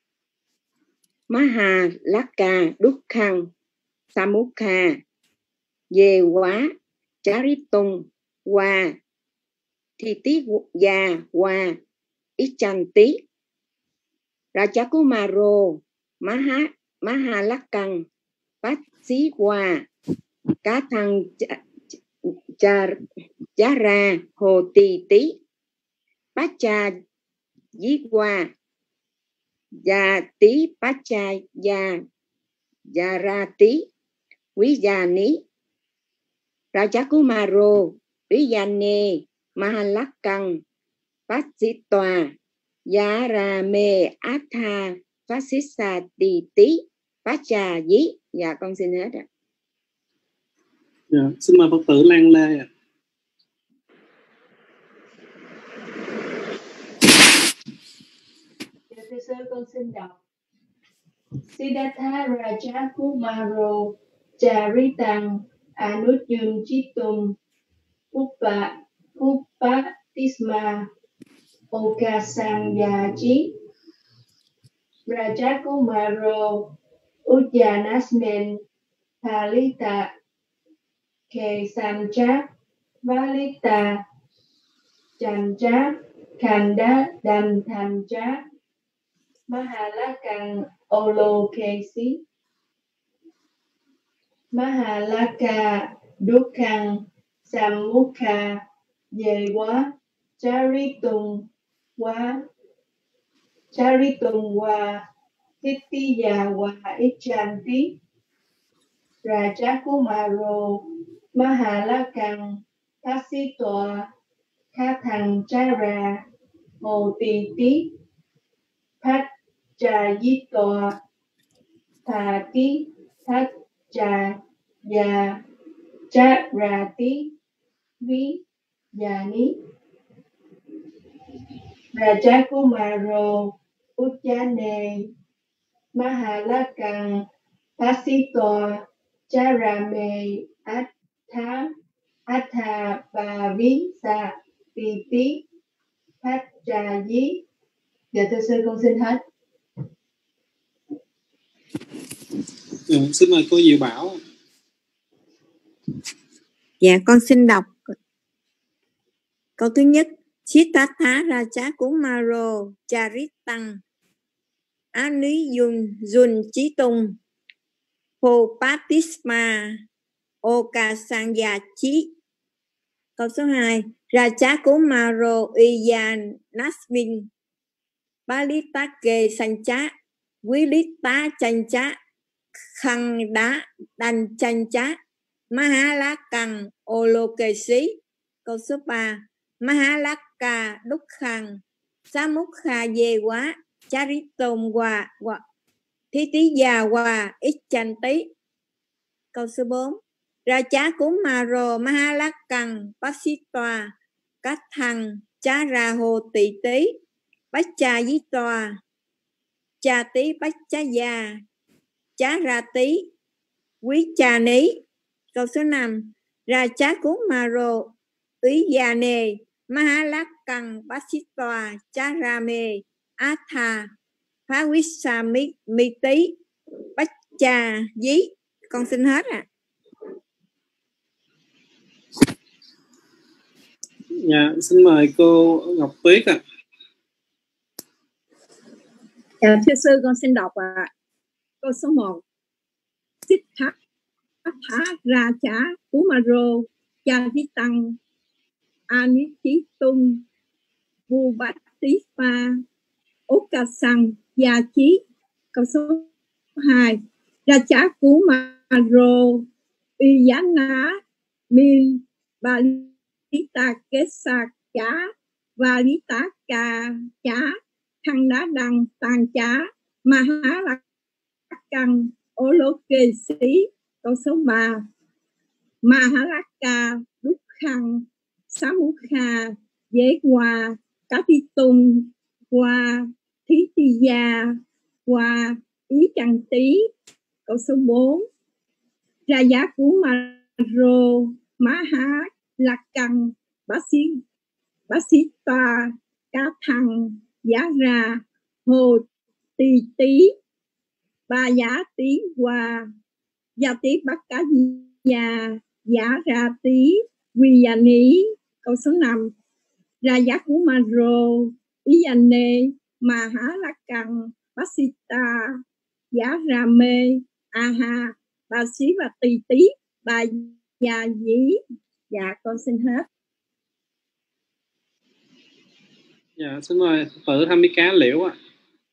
Speaker 4: Mahalakka Đúc Khăn Samukha Ye Quá Charitung Wa Thitiya Wa Ichanti Rajakumaro Maha Mahalakang Pasitoa Kathang Chara Hồ Tì Tí Pacha Yiwa Gia Tí Pacha Gia Gia Tí Quý Gia Ní Rajakumaro Viyane Mahalakang Pasitoa Yara Me Atha Fasisa Tì Tí Pacha Dí. Dạ con xin hết ạ.
Speaker 5: Dạ, xin mời Phật tử Lan Lê ạ.
Speaker 11: Dạ thưa sư con xin đọc. Siddhartha Raja Kumaro Charitang Anuyun Chitum Pupa Pupatisma Okasang Yaji Raja Kumaro Ujanasmen Palita Ke Sancha Valita Chancha Khanda Đan Tancha Mahalakang Olokesi Mahalaka Dukkang Samukha Yewa Charitung Wa Charitung Wa Thitiya Wa Ichanti Rajakumaro Mahalakang Pasitoa Kathang Chara Hồ Tì Tí Phát Trà Di Tòa Thà Tí Phát Trà Già Chá Ra Tí Ví Già Ní Rajakumaro Ujjane Mahalakang Pasitoa Charame Atha Atha Bà Ví Sa Tì Tí Phát Trà Dí. Dạ thưa sư con xin hết.
Speaker 5: Ừ, xin mời cô Diệu Bảo.
Speaker 7: Dạ con xin đọc câu thứ nhất. Siddhartha Raja Kumaro Charitang Anuyun Jun Chí Tung Pupatisma Okasanya Chí. Câu số hai. Raja Kumaro Viyanasmin Balitake Sancha quý lý tá chanh chá khăn đá đanh chanh chá Mahalakang Olokesi. Câu số ba, Mahalaka Đúc Khăn Samukha Dê Quá Charitom Qua Thí Tí Già Qua Ít Chanh Tí. Câu số bốn, Ra Chá Cú Maro Mahalakang Pasitòa Cát Thăng Chá Ra Hồ Tỳ Tí Bách Cha Dí Tòa Cha Tí Bách Cha Già Chá Ra Tí Quý Cha Ní. Câu số năm, Ra Chá Cú Maro Ý Già Nê Mahalakang Pasitòa Chá Ra Mê Á Tha Phá Quý Sa Mi, Mi Tí Bách Cha Dí. Con xin hết ạ. À.
Speaker 5: Dạ, xin mời cô Ngọc Tuyết ạ. À.
Speaker 10: Dạ, thưa sư, con xin đọc ạ. À. Câu số một, Xích Thác Thá Ra Chá Cú Maro Cha Thí Tăng Ani Chí Tung Vu Bát Tí Pha Úc Ca Sang Gia Chí. Câu số hai, Ra Chá Cú Maro Y Giá Ná Mi Ba Lý Ta Kết Sa Chá Và Lý Ta Ca Chá Thăng Đá Đăng Tàn Chá Ma Há Lạc Căng Ô Lô Kê Sĩ. Câu số ba, Ma Há Lạc Ca Đúc Khăn Xá Mú Kha Dế Qua Cá Thi Tung Qua Thí Thi Gia Qua Ý Trăng Tí. Câu số bốn, Ra Giá Cú Ma Rô Má Há Lạc Căng Bá Xí Bá Xí Toa Cá Thăng Giá Ra Hồ Tỳ Tí Ba Giá Tí Qua Gia Tí Bắc Cá Gia Giá Ra Tí Quy Gia Ní. Câu số năm, Ra Giá Cú Ma Rô Ý Gia Nê Ma Há Lạc Căng Bá Xí Ta Giá Ra Mê A Ha Ba Xí và Tỳ Tí Ba Gia Dí. Dạ, con xin hết.
Speaker 5: Dạ, xin mời Phật Tham Mỹ Cá Liễu ạ.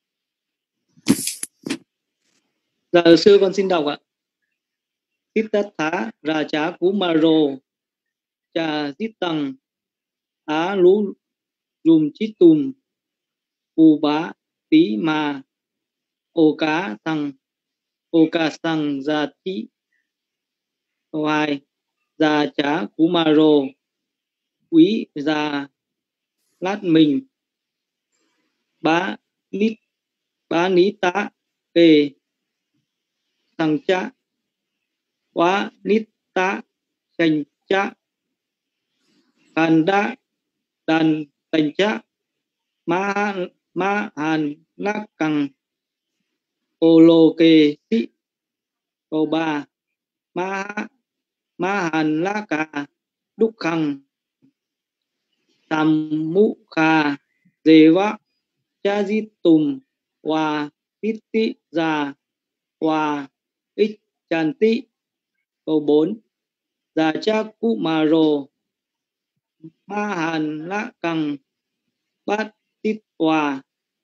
Speaker 15: Dạ, sư con xin đọc ạ. Xích Tất Thá Ra Chá Cú Maro Cha Dít Tăng Á Lú Dùm Chít Tùm Phù Bá Tí Ma Ô Cá Thăng Ô Ca Sang Gia Tí. Câu hai, Ra Chá Cú Maro Quý Gia Lát Mình Bá Nít Bá Ní Tá Kê Thăng Chá Quá Nít Tá Chanh Chá Hàn Đá Đàn Tành Chá Má Má Hàn Lác Căng Ô Lô Kê Sĩ. Câu ba, Má Má Hàn Lá Cà Đúc Khăn Tam Mũ Kha Dê Vác Cha Di Tùm Hoa Tít Tí Già Hoa Ích Chan Tí. Câu bốn, Già Cha Cú Ma Rô Ma Hàn Lá Căng Bát Tít Hoa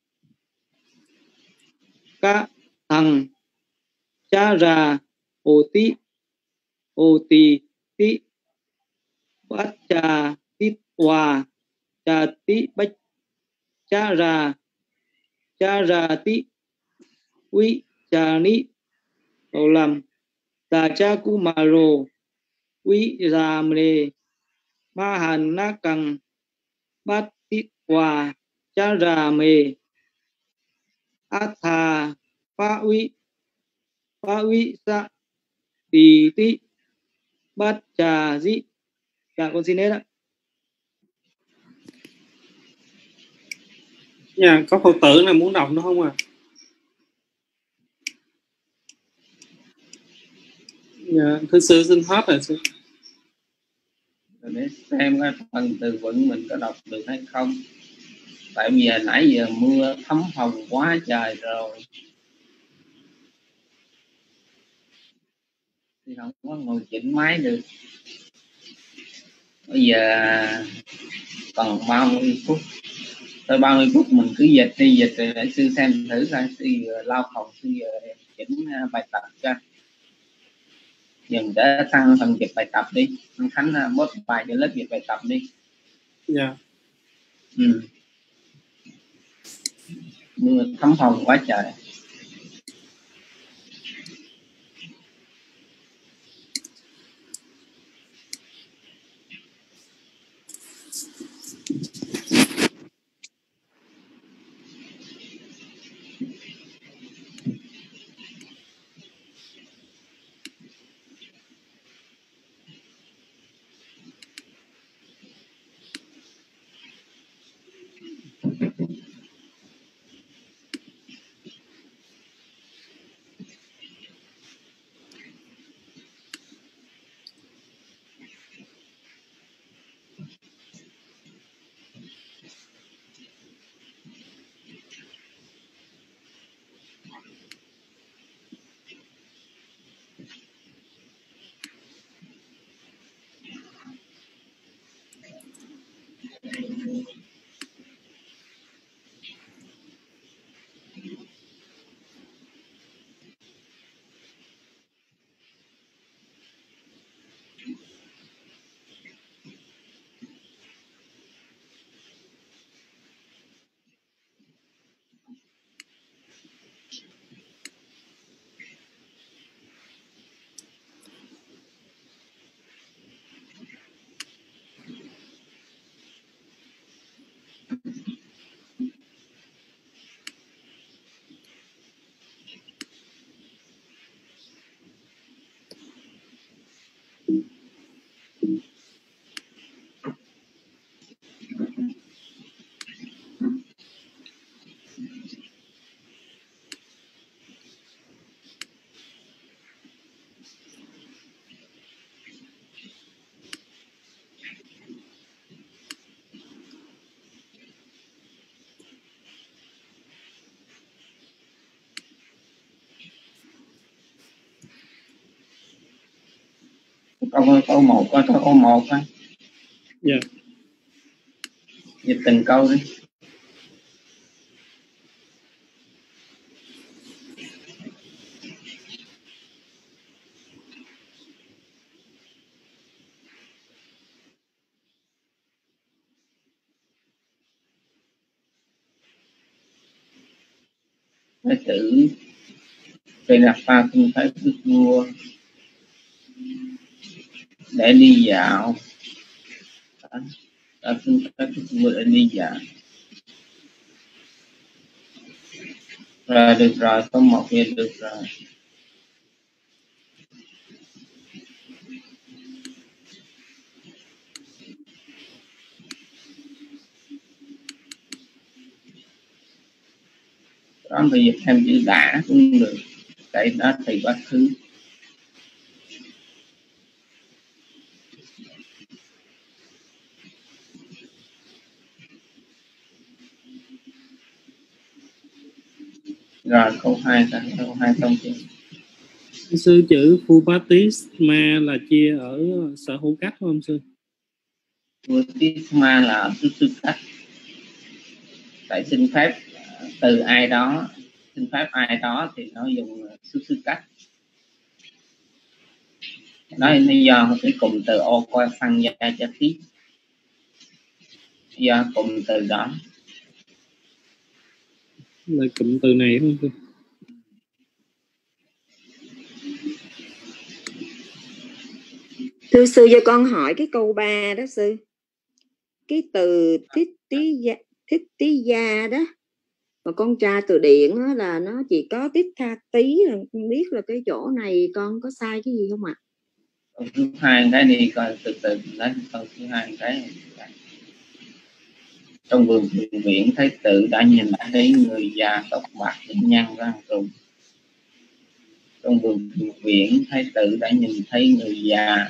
Speaker 15: Cá Thăng Cha Ra Hồ Tí Hồ Tỳ Tí Bát Cha Tít Hoa Cha Tí Bách Cha Ra Cha Ra Tí Quý Cha Ní. Câu năm, Già Cha Cú Ma Rô Quý Gia Mê Ma Hàn Lá Căng Bát Tít Hoa Cha Ra Mê Á Tha Phá Quý Phá Quý Sa Tỳ Tí Bát Cha Dĩ. Dạ, con xin hết ạ.
Speaker 5: Dạ, có Phật tử nào muốn đọc nữa không ạ? À? Dạ, thưa sư xin hết rồi sư.
Speaker 3: Để xem cái phần từ vựng mình có đọc được hay không. Tại vì nãy giờ mưa thấm hồng quá trời rồi thì không có ngồi chỉnh máy được. Bây giờ còn ba mươi phút thôi ba mươi phút mình cứ dịch đi, dịch rồi để sư xem thử coi, sư lau phòng, sư chỉnh bài tập cho. Dừng để tăng phần dịch bài tập đi, anh Khánh bớt bài cho lớp dịch bài tập đi.
Speaker 5: Dạ. Yeah.
Speaker 3: Ừ. Mưa thấm phòng quá trời. Câu câu một coi câu câu một coi.
Speaker 5: Dạ.
Speaker 3: Dịch từng câu đi. Thái tử Tây Nạp Pha cung thái đức vua để đi dạo. Đã cung thái đức vua để đi dạo. Rồi được rồi, có một việc được rồi. Đó bây giờ thêm chữ đã cũng được. Tại đó thì quá khứ. Rồi câu hai ta, câu hai xong chưa?
Speaker 5: Sư chữ Phupatisma là chia ở sở hữu cách không sư?
Speaker 3: Phupatisma là ở tư cách. Tại xin phép từ ai đó, xin phép ai đó thì nó dùng tư cách. Đó lý do cái cụm từ ô coi phăng gia cho tiếp. Do cụm từ đó.
Speaker 5: Là cụm từ này không sư?
Speaker 4: Thưa sư, cho con hỏi cái câu ba đó sư. Cái từ thích tí gia, thích tí gia đó mà con tra từ điển đó là nó chỉ có tích tha tí, không biết là cái chỗ này con có sai cái gì không ạ?
Speaker 3: Câu thứ hai cái đi coi từ từ lấy câu thứ hai cái này. Trong vườn thượng viện thái tử đã nhìn thấy người già tóc bạc đỉnh nhăn răng rụng. Trong vườn thượng viện thái tử đã nhìn thấy người già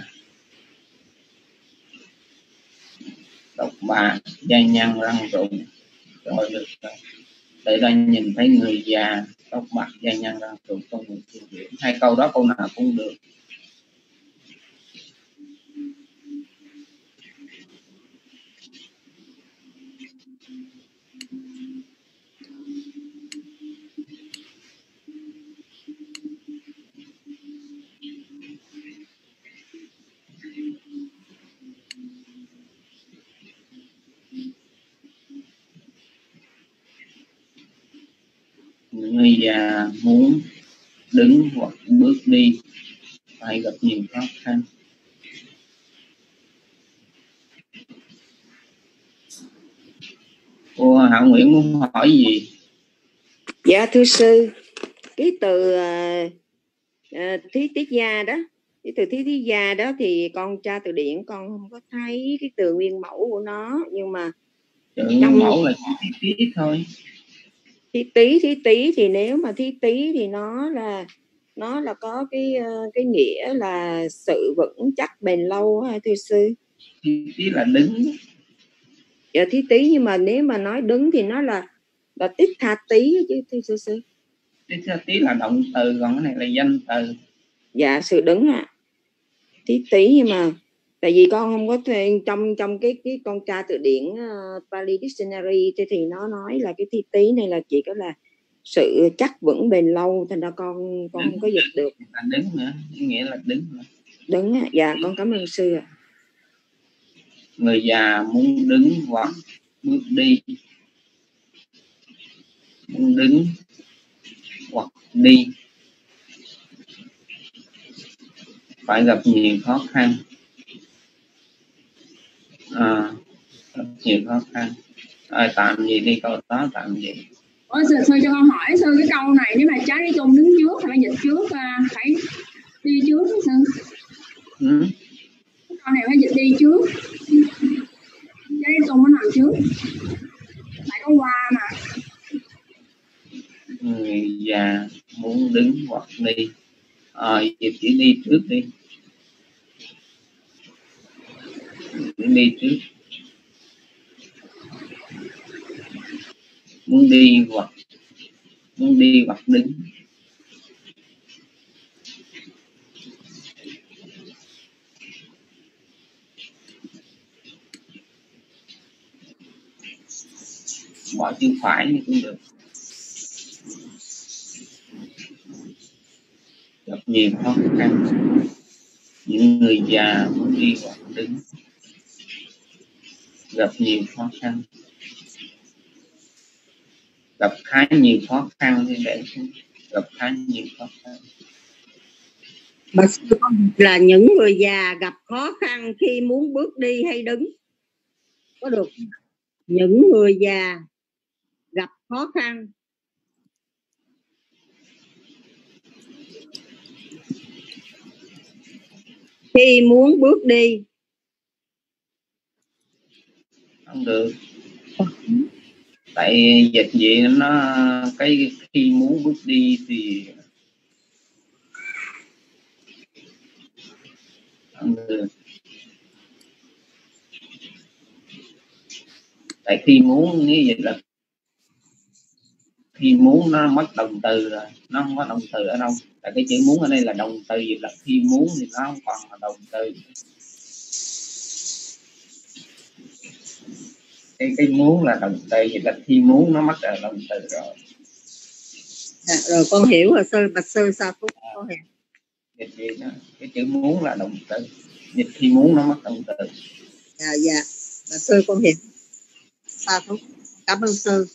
Speaker 3: tóc bạc da nhăn răng rụng. Rồi được rồi. Để đã nhìn thấy người già tóc bạc da nhăn răng rụng trong vườn thượng viện. Hai câu đó câu nào cũng được. người già muốn đứng hoặc bước đi phải gặp nhiều khó khăn. Cô Hảo Nguyễn muốn hỏi gì?
Speaker 4: Dạ thưa sư, cái từ uh, uh, thí tiết gia đó, cái từ thí tiết gia đó thì con tra từ điển con không có thấy cái từ nguyên mẫu của nó, nhưng mà
Speaker 3: từ nguyên mẫu là thí tí thôi.
Speaker 4: Thí tí, thí tí thì nếu mà thí tí thì nó là nó là có cái cái nghĩa là sự vững chắc bền lâu ha thưa sư.
Speaker 3: Thí tí là đứng.
Speaker 4: Dạ thí tí, nhưng mà nếu mà nói đứng thì nó là là tích tha tí chứ thưa sư sư.
Speaker 3: Tích tha tí là động từ, còn cái này là danh từ.
Speaker 4: Dạ sự đứng ạ. À. Thí tí, nhưng mà tại vì con không có thể, trong trong cái cái con tra từ điển uh, Pali Dictionary thì, thì nó nói là cái thí tí này là chỉ có là sự chắc vững bền lâu, thành ra con con đứng, không có dịch được.
Speaker 3: Là đứng nữa, nghĩa là đứng nữa.
Speaker 4: Đứng ạ. Dạ con cảm ơn sư ạ.
Speaker 3: Người già muốn đứng hoặc bước đi, muốn đứng hoặc đi phải gặp nhiều khó khăn. À, gặp nhiều khó khăn. À, tạm gì đi câu đó, tạm gì.
Speaker 16: Ôi sư, sư cho con hỏi sư cái câu này, nếu mà trái đi tung đứng trước thì phải dịch trước, phải đi trước sư.
Speaker 3: Ừ.
Speaker 16: Cái câu này phải dịch đi trước, trái đi tung nó nằm trước, phải có qua mà.
Speaker 3: Người già muốn đứng hoặc đi, à, dịch chỉ đi trước đi, chỉ đi trước. Muốn đi hoặc muốn đi hoặc đứng. Bỏ chữ phải cũng được. Gặp nhiều khó khăn. Những người già muốn đi hoặc đứng gặp nhiều khó khăn. Gặp khá nhiều khó khăn thì để gặp khá nhiều khó khăn.
Speaker 12: Bà sư con là những người già gặp khó khăn khi muốn bước đi hay đứng, có được? Những người già gặp khó khăn khi muốn bước đi.
Speaker 3: Không được. Tại dịch vậy nó cái khi muốn bước đi thì không được. Tại khi muốn như vậy là khi muốn nó mất động từ rồi, nó không có động từ ở đâu. Tại cái chữ muốn ở đây là động từ, vậy là khi muốn thì nó không còn là động từ. Cái cái muốn là động từ, vậy là khi muốn nó mất là động từ rồi.
Speaker 12: À, rồi con hiểu rồi sư, bạch sư sao Phúc con hiểu.
Speaker 3: Dịch gì đó, cái chữ muốn là động từ, dịch khi muốn nó mất động từ.
Speaker 12: Dạ dạ, bạch sư con hiểu. Sao Phúc, cảm ơn sư.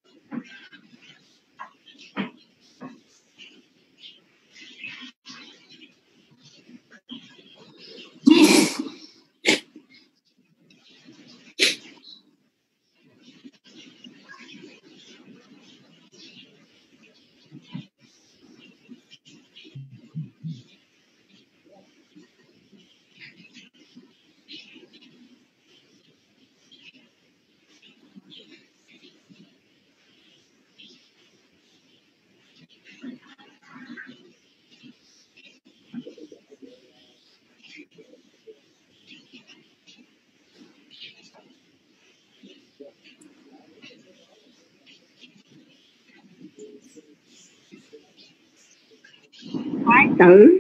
Speaker 12: Thái tử,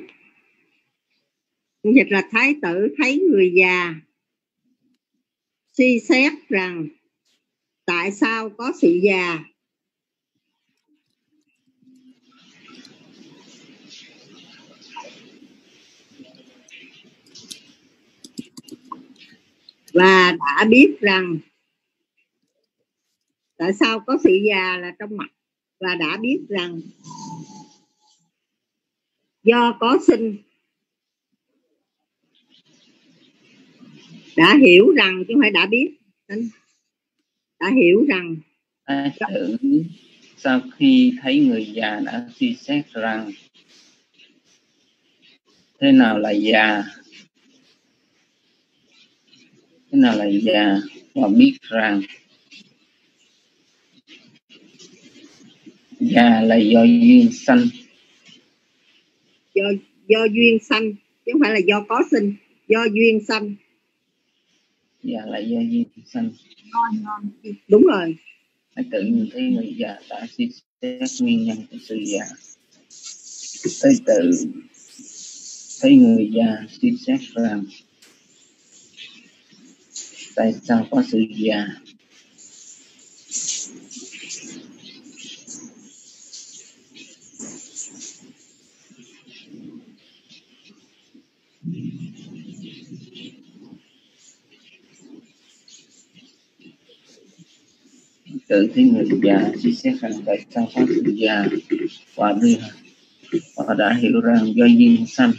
Speaker 12: dịch là thái tử thấy người già, suy xét rằng tại sao có sự già, và đã biết rằng tại sao có sự già là trong mặt, và đã biết rằng do có sinh, đã hiểu rằng chứ không phải đã biết, đã hiểu rằng.
Speaker 3: Thái tử sau khi thấy người già đã suy xét rằng thế nào là già, thế nào là già, và biết rằng già là do duyên sanh,
Speaker 12: do do duyên sanh chứ không phải là do có sinh, do duyên sanh.
Speaker 3: Già là do duyên sanh.
Speaker 12: Đúng rồi.
Speaker 3: Thái tử nhìn thấy người già đã suy xét nguyên nhân của sự già. Thái tử thấy người già suy xét rằng tại sao có sự già. Tự thấy người già suy xét rằng tại sao có sự già, và đưa họ đã hiểu rằng do duyên sanh.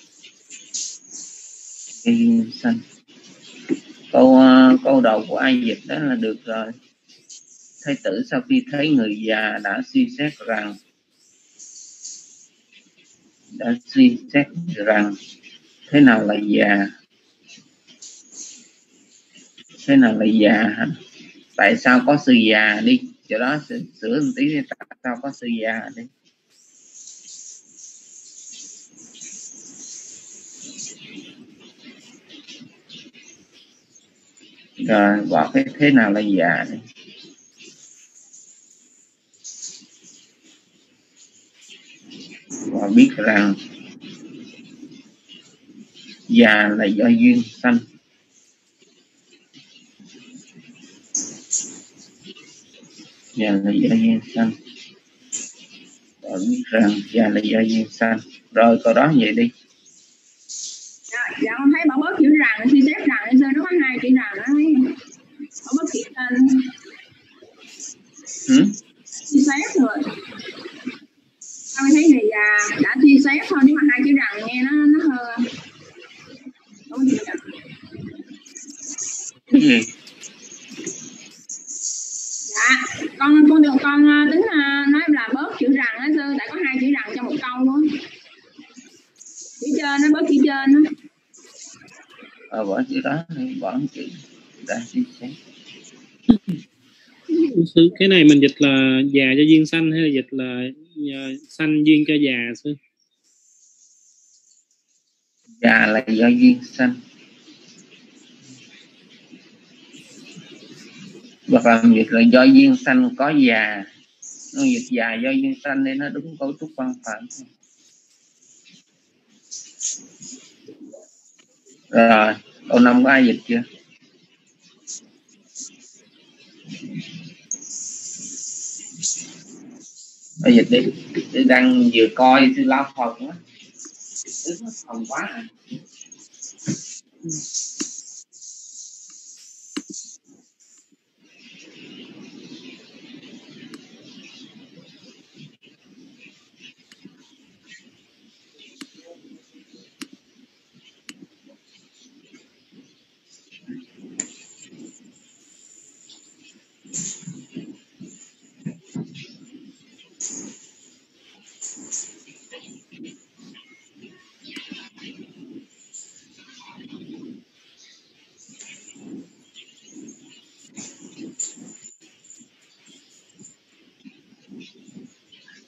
Speaker 3: Do duyên sanh. Câu uh, câu đầu của ai dịch đó là được rồi. Thái tử sau khi thấy người già đã suy xét rằng đã suy xét rằng thế nào là già, thế nào là già, tại sao có sự già đi, chỗ đó sửa, sửa một tí đi, tại sao có sự già đi. Rồi bỏ cái thế nào là già đi. Và biết rằng già là do duyên sanh. Già là do duyên sanh. Và biết rằng già là do duyên sanh. Rồi câu đó vậy đi.
Speaker 16: Dạ, dạ con thấy bảo bớt chữ rằng, suy xét rằng nên nó có hai chữ rằng đó. Bảo bớt chữ tên.
Speaker 3: Ừ?
Speaker 16: Suy xét rồi. Con thấy người già đã suy xét thôi, nhưng mà hai chữ rằng nghe nó nó hơi. Không gì cả.
Speaker 3: Cái gì?
Speaker 16: Dạ, con con được con tính nói là bớt chữ rằng á sư, tại có hai chữ rằng trong một câu luôn. Chữ trên nó bớt chữ trên đó.
Speaker 3: Ờ, bỏ chữ đó, bỏ chữ đã suy xét.
Speaker 5: Cái này mình dịch là già cho duyên sanh hay là dịch là sanh duyên cho già sư?
Speaker 3: Già là do duyên sanh. Hoặc là dịch là do duyên sanh có già. Nó dịch già do duyên sanh nên nó đúng cấu trúc văn phạm. Rồi, câu năm có ai dịch chưa? Ai dịch đi. Tôi đang vừa coi tôi lao phòng á. Tôi phòng quá à.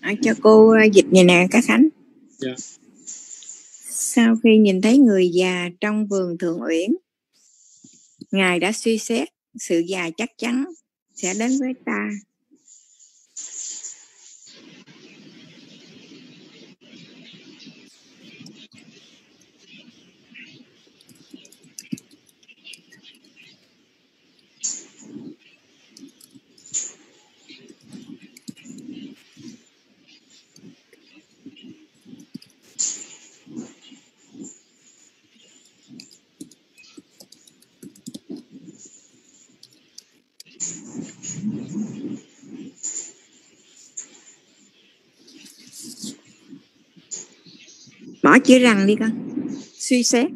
Speaker 7: À, cho cô dịch vậy nè các Khánh.
Speaker 5: Dạ.
Speaker 7: Sau khi nhìn thấy người già trong vườn Thượng Uyển, Ngài đã suy xét sự già chắc chắn sẽ đến với ta. Bỏ chữ rằng đi con. Suy xét.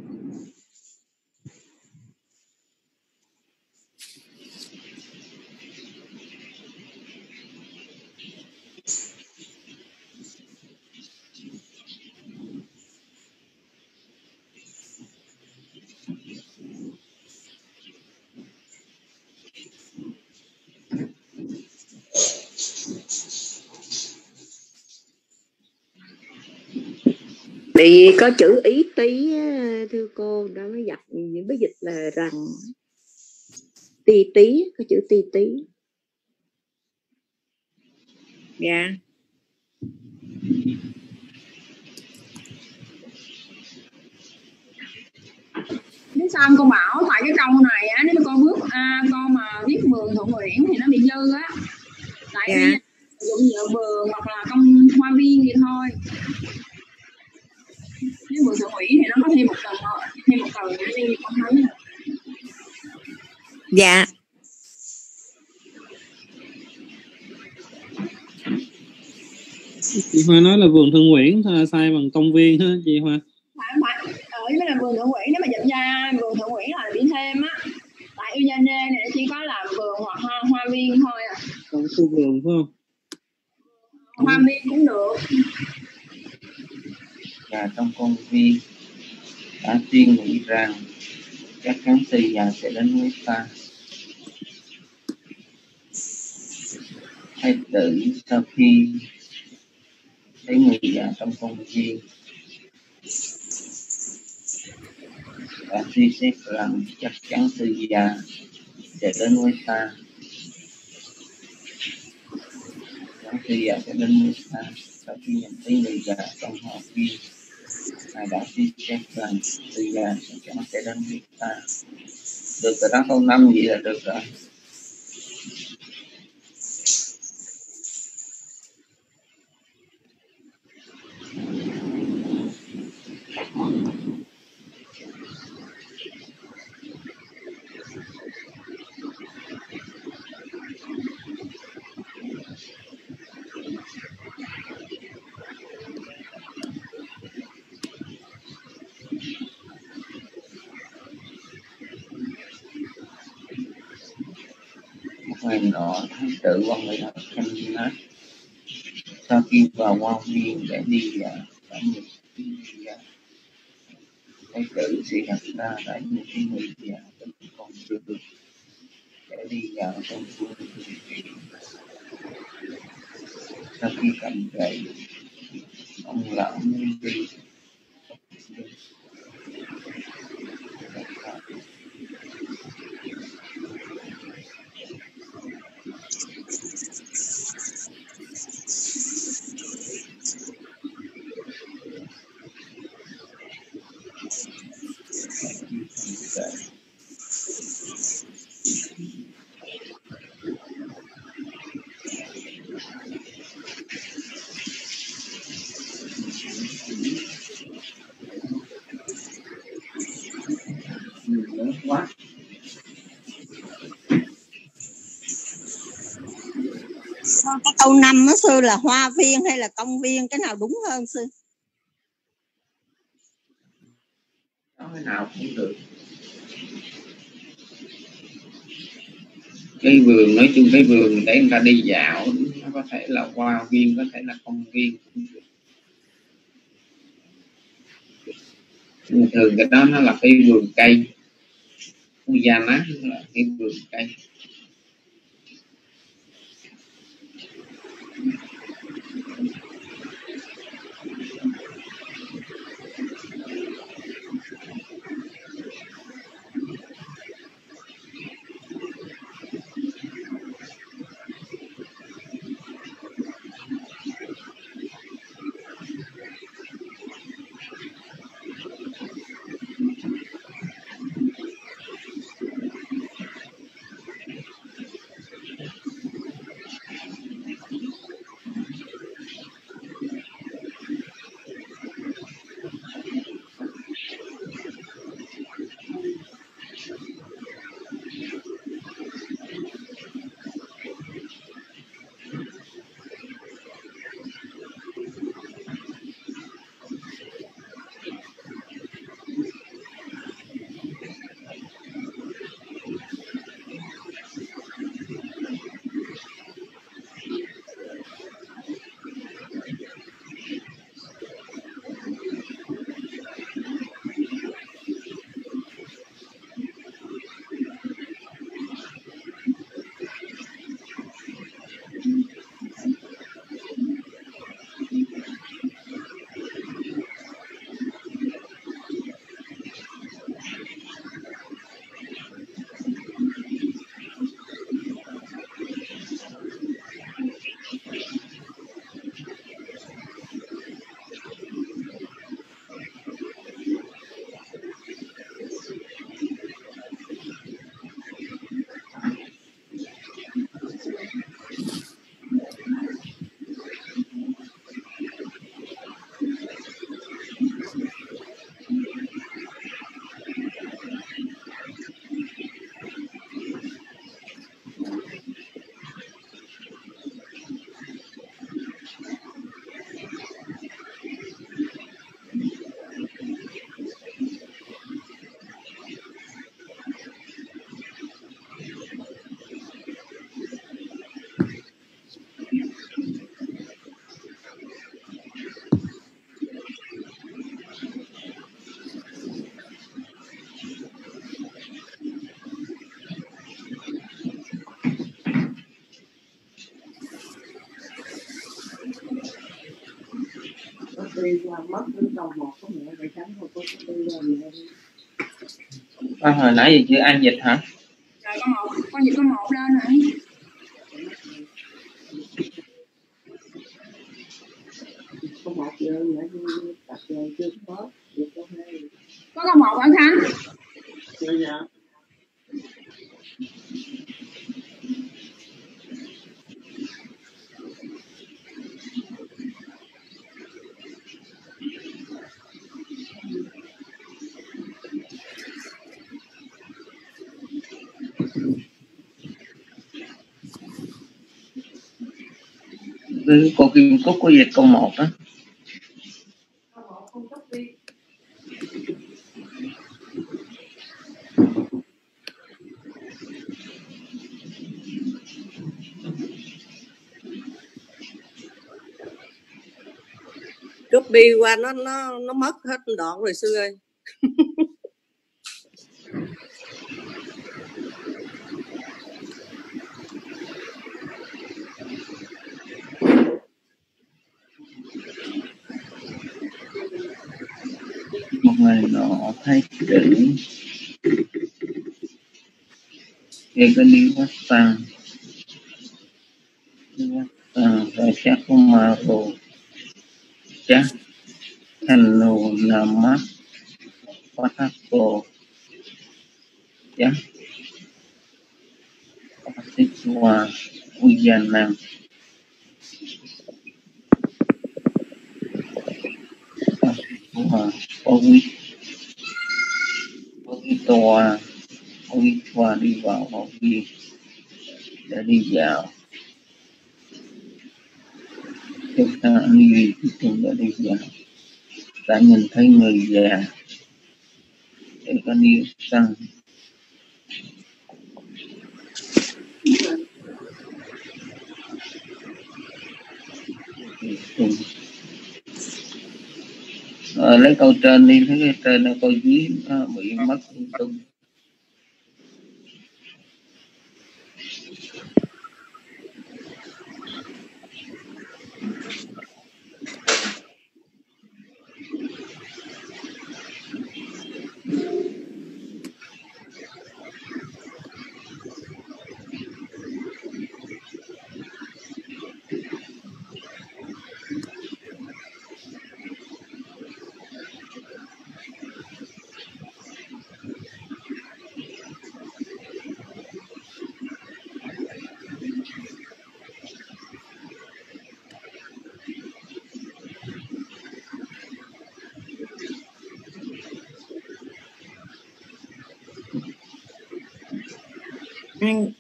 Speaker 4: Vì có chữ ý tí thưa cô, đó mới dập những cái dịch là rằng ti tí, có chữ ti tí.
Speaker 7: Dạ.
Speaker 16: Biết sao cô bảo tại cái câu này á, nếu mà con bước à, con mà viết vườn Thượng Uyển thì nó bị dư á. Tại
Speaker 7: dạ.
Speaker 16: vì ví dụ như vườn hoặc là công hoa viên gì thôi. Nếu vườn Thượng Uyển thì nó có thêm một từ, thêm một từ đi con thấy.
Speaker 7: Dạ.
Speaker 5: Chị Hoa nói là vườn Thượng Uyển sai bằng công viên ha chị Hoa.
Speaker 16: Phải phải ở cái là vườn Thượng Uyển, nếu mà dịch ra vườn Thượng Uyển là bị thêm á. Tại yêu danh này chỉ có là vườn hoặc hoa, hoa viên thôi à.
Speaker 5: Còn khu vườn phải không?
Speaker 16: Hoa viên cũng được.
Speaker 3: Và trong công viên đã tiên nghĩ rằng chắc chắn sự già sẽ đến với ta. Thái tử sau khi thấy người già trong công viên đã suy xét rằng chắc chắn sự già sẽ đến với ta. Chắc sự già sẽ đến với ta. Sau khi nhìn thấy người già trong hoa viên, Ngài đã suy xét rằng sự già chắc chắn sẽ đến với ta. Được rồi đó, câu năm vậy là được rồi. Ngày nọ thái tử quan người học thanh nói sau khi vào hoa viên để đi dạo đã nhìn thấy người già, thái tử sẽ gặp ta đã nhìn thấy người già trong con đường để đi dạo trong vườn Thượng Uyển. Sau khi cầm gậy, ông lão muốn đi. Quá.
Speaker 12: Cái câu năm đó sư là hoa viên hay là công viên, cái nào đúng hơn sư?
Speaker 3: Cái nào cũng được. Cái vườn, nói chung cái vườn để người ta đi dạo, nó có thể là hoa viên, có thể là công viên. Nhưng thường cái đó nó là cái vườn cây. Ujana là cái vườn cây. À, hồi nãy gì chưa An dịch hả?
Speaker 16: Rồi con một, con dịch con một lên hả?
Speaker 6: Có một giờ nữa tập giờ chưa có, chưa có hai.
Speaker 16: Có con một hả Khánh?
Speaker 6: Dạ dạ.
Speaker 3: Cô Kim Cúc có dịch câu một đó.
Speaker 6: Copy qua nó nó nó mất hết đoạn rồi Sư ơi.
Speaker 3: Một ngày nọ thay chữ thì có đi quá tăng tăng rồi chắc không mà rồi chắc thành nụ nằm mắt quá thắt cổ chắc quá tích hòa uy gian năng hòa có uy có uy tòa có uy tòa đi vào có uy để đi vào chúng ta ăn gì thì chúng đã đi vào đã nhìn thấy người già để có đi sang à, lấy câu trên đi, thấy cái trên nó câu dưới nó bị mất tung.
Speaker 6: An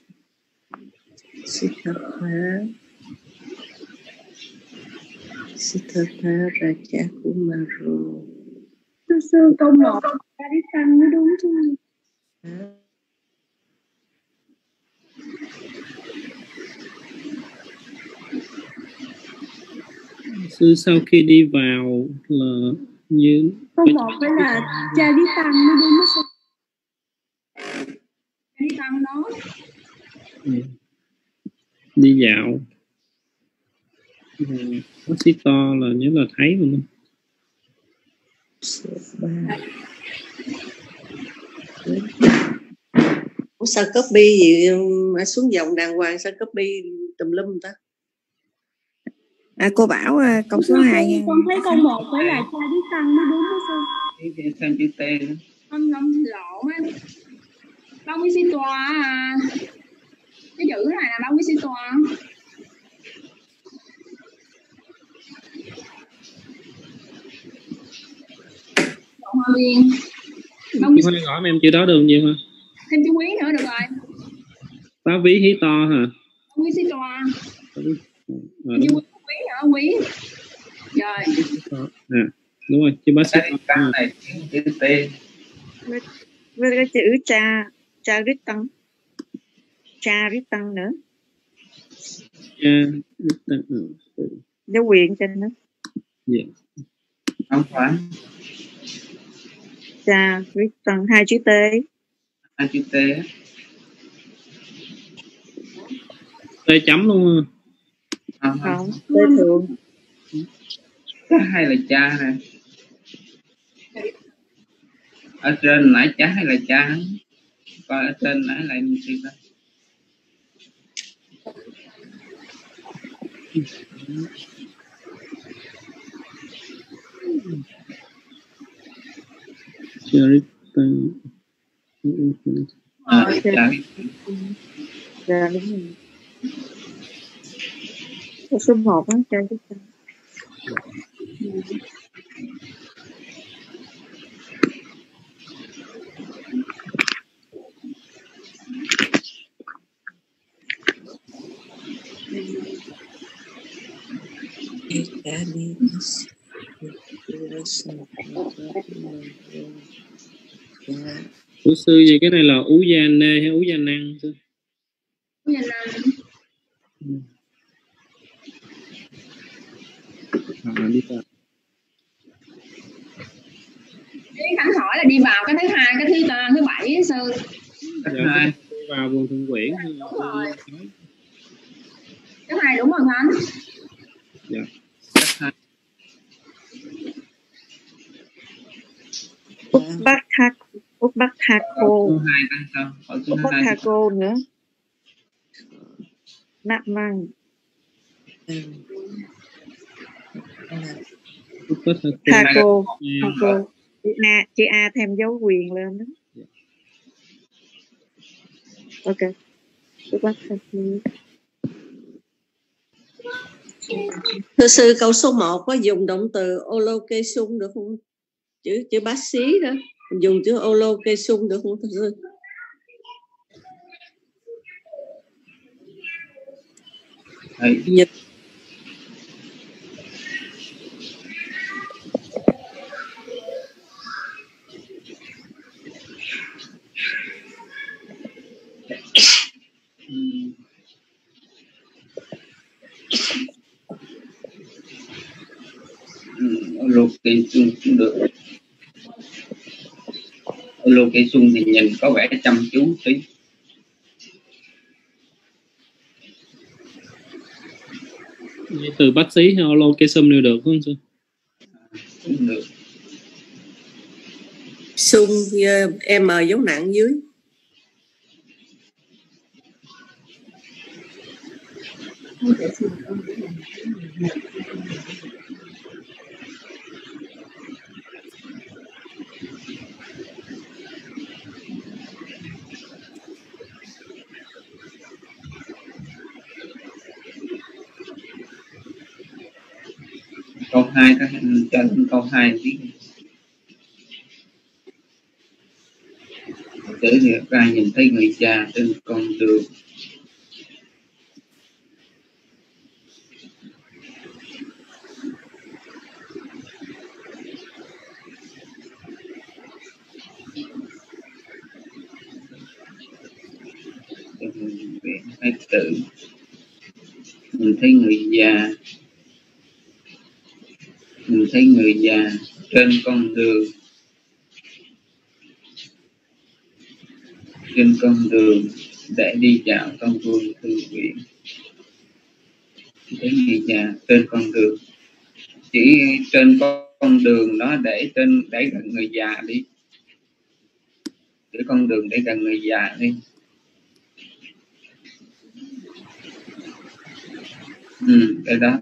Speaker 6: Siddhartha Siddhartha Raja Kumaro.
Speaker 10: Sư sư câu một ta đi tăng mới đúng chứ.
Speaker 5: Sư sau khi đi vào là như
Speaker 10: câu một phải là cha đi tăng mới đúng đó sư.
Speaker 16: Cha đi tăng đó.
Speaker 5: Đi dạo. Có xí to là nhớ là thấy rồi.
Speaker 6: Ủa sao copy gì mà xuống dòng đàng hoàng, sao copy tùm lum ta?
Speaker 7: À, cô bảo uh, câu số hai nha.
Speaker 10: Con thấy câu một phải là cha đi tăng mới đúng đó sư.
Speaker 3: Cái xem chữ T nữa.
Speaker 16: Không không lộn á. Bao quý sĩ tòa à. Cái chữ này là bao quý sĩ tòa. Hòa Biên.
Speaker 5: Chị Hoa gọi em chữ đó được nhiều hả?
Speaker 16: Thêm chữ quý nữa được rồi.
Speaker 5: Bá ví hí to hả?
Speaker 16: Quý sĩ tòa.
Speaker 5: À,
Speaker 16: chữ quý, quý hả? Quý. Rồi.
Speaker 5: À, đúng rồi, chữ bá sĩ to.
Speaker 3: Này chữ T.
Speaker 1: Với cái chữ cha, cha rít tăng. Cha rít tăng nữa.
Speaker 5: Cha rít tăng. Ừ.
Speaker 1: Dấu quyền trên đó.
Speaker 5: Dạ.
Speaker 3: Không phải.
Speaker 1: Cha rít tăng hai chữ T.
Speaker 3: Hai chữ T.
Speaker 5: T chấm luôn.
Speaker 3: À,
Speaker 1: không, T thường. T
Speaker 3: cha hay là cha này? Ở trên nãy cha hay là cha? Coi ở trên nãy lại mình xem coi. À, cha.
Speaker 1: Dạ đúng rồi. Câu số một á, cha chứ cha.
Speaker 5: Ủa sư gì cái này là ú gia nê hay ú gia năng sư?
Speaker 16: Ú gia năng.
Speaker 5: À, đi vào.
Speaker 16: Cái Khánh hỏi là đi vào cái thứ hai, cái thứ thứ bảy ấy, sư.
Speaker 5: Dạ, hai vào vùng thượng quyển.
Speaker 16: Đúng rồi. Cái hai đúng rồi Khánh.
Speaker 5: Dạ.
Speaker 1: Úc Bắc Thác, Úc Bắc Thác Cô.
Speaker 3: Hai tăng sao?
Speaker 1: Úc Bắc Thác Cô nữa. Nạp Măng. Thác Cô. Thác Cô. Chị A, chị A thêm dấu quyền lên đó. Ok. Úc Bắc Thác Cô.
Speaker 6: Thưa sư, câu số một có dùng động từ olokesun được không? Chữ chữ bác sĩ đó, dùng chữ olokesun được không thưa sư?
Speaker 3: Dịch. Location cũng được. Location thì nhìn có vẻ chăm chú tí.
Speaker 5: Từ bác sĩ hay location đều được không sư?
Speaker 3: Cũng được.
Speaker 6: Sung M dấu nặng dưới.
Speaker 3: Câu hai các em cho câu hai tí. Chữ thì ra nhìn thấy người già trên con đường. Hai tự mình thấy người già, mình thấy người già trên con đường, trên con đường để đi dạo trong vườn thư viện. Thấy người già trên con đường, chỉ trên con đường đó để trên để gần người già đi, để con đường để gần người già đi. Ừ, cái đó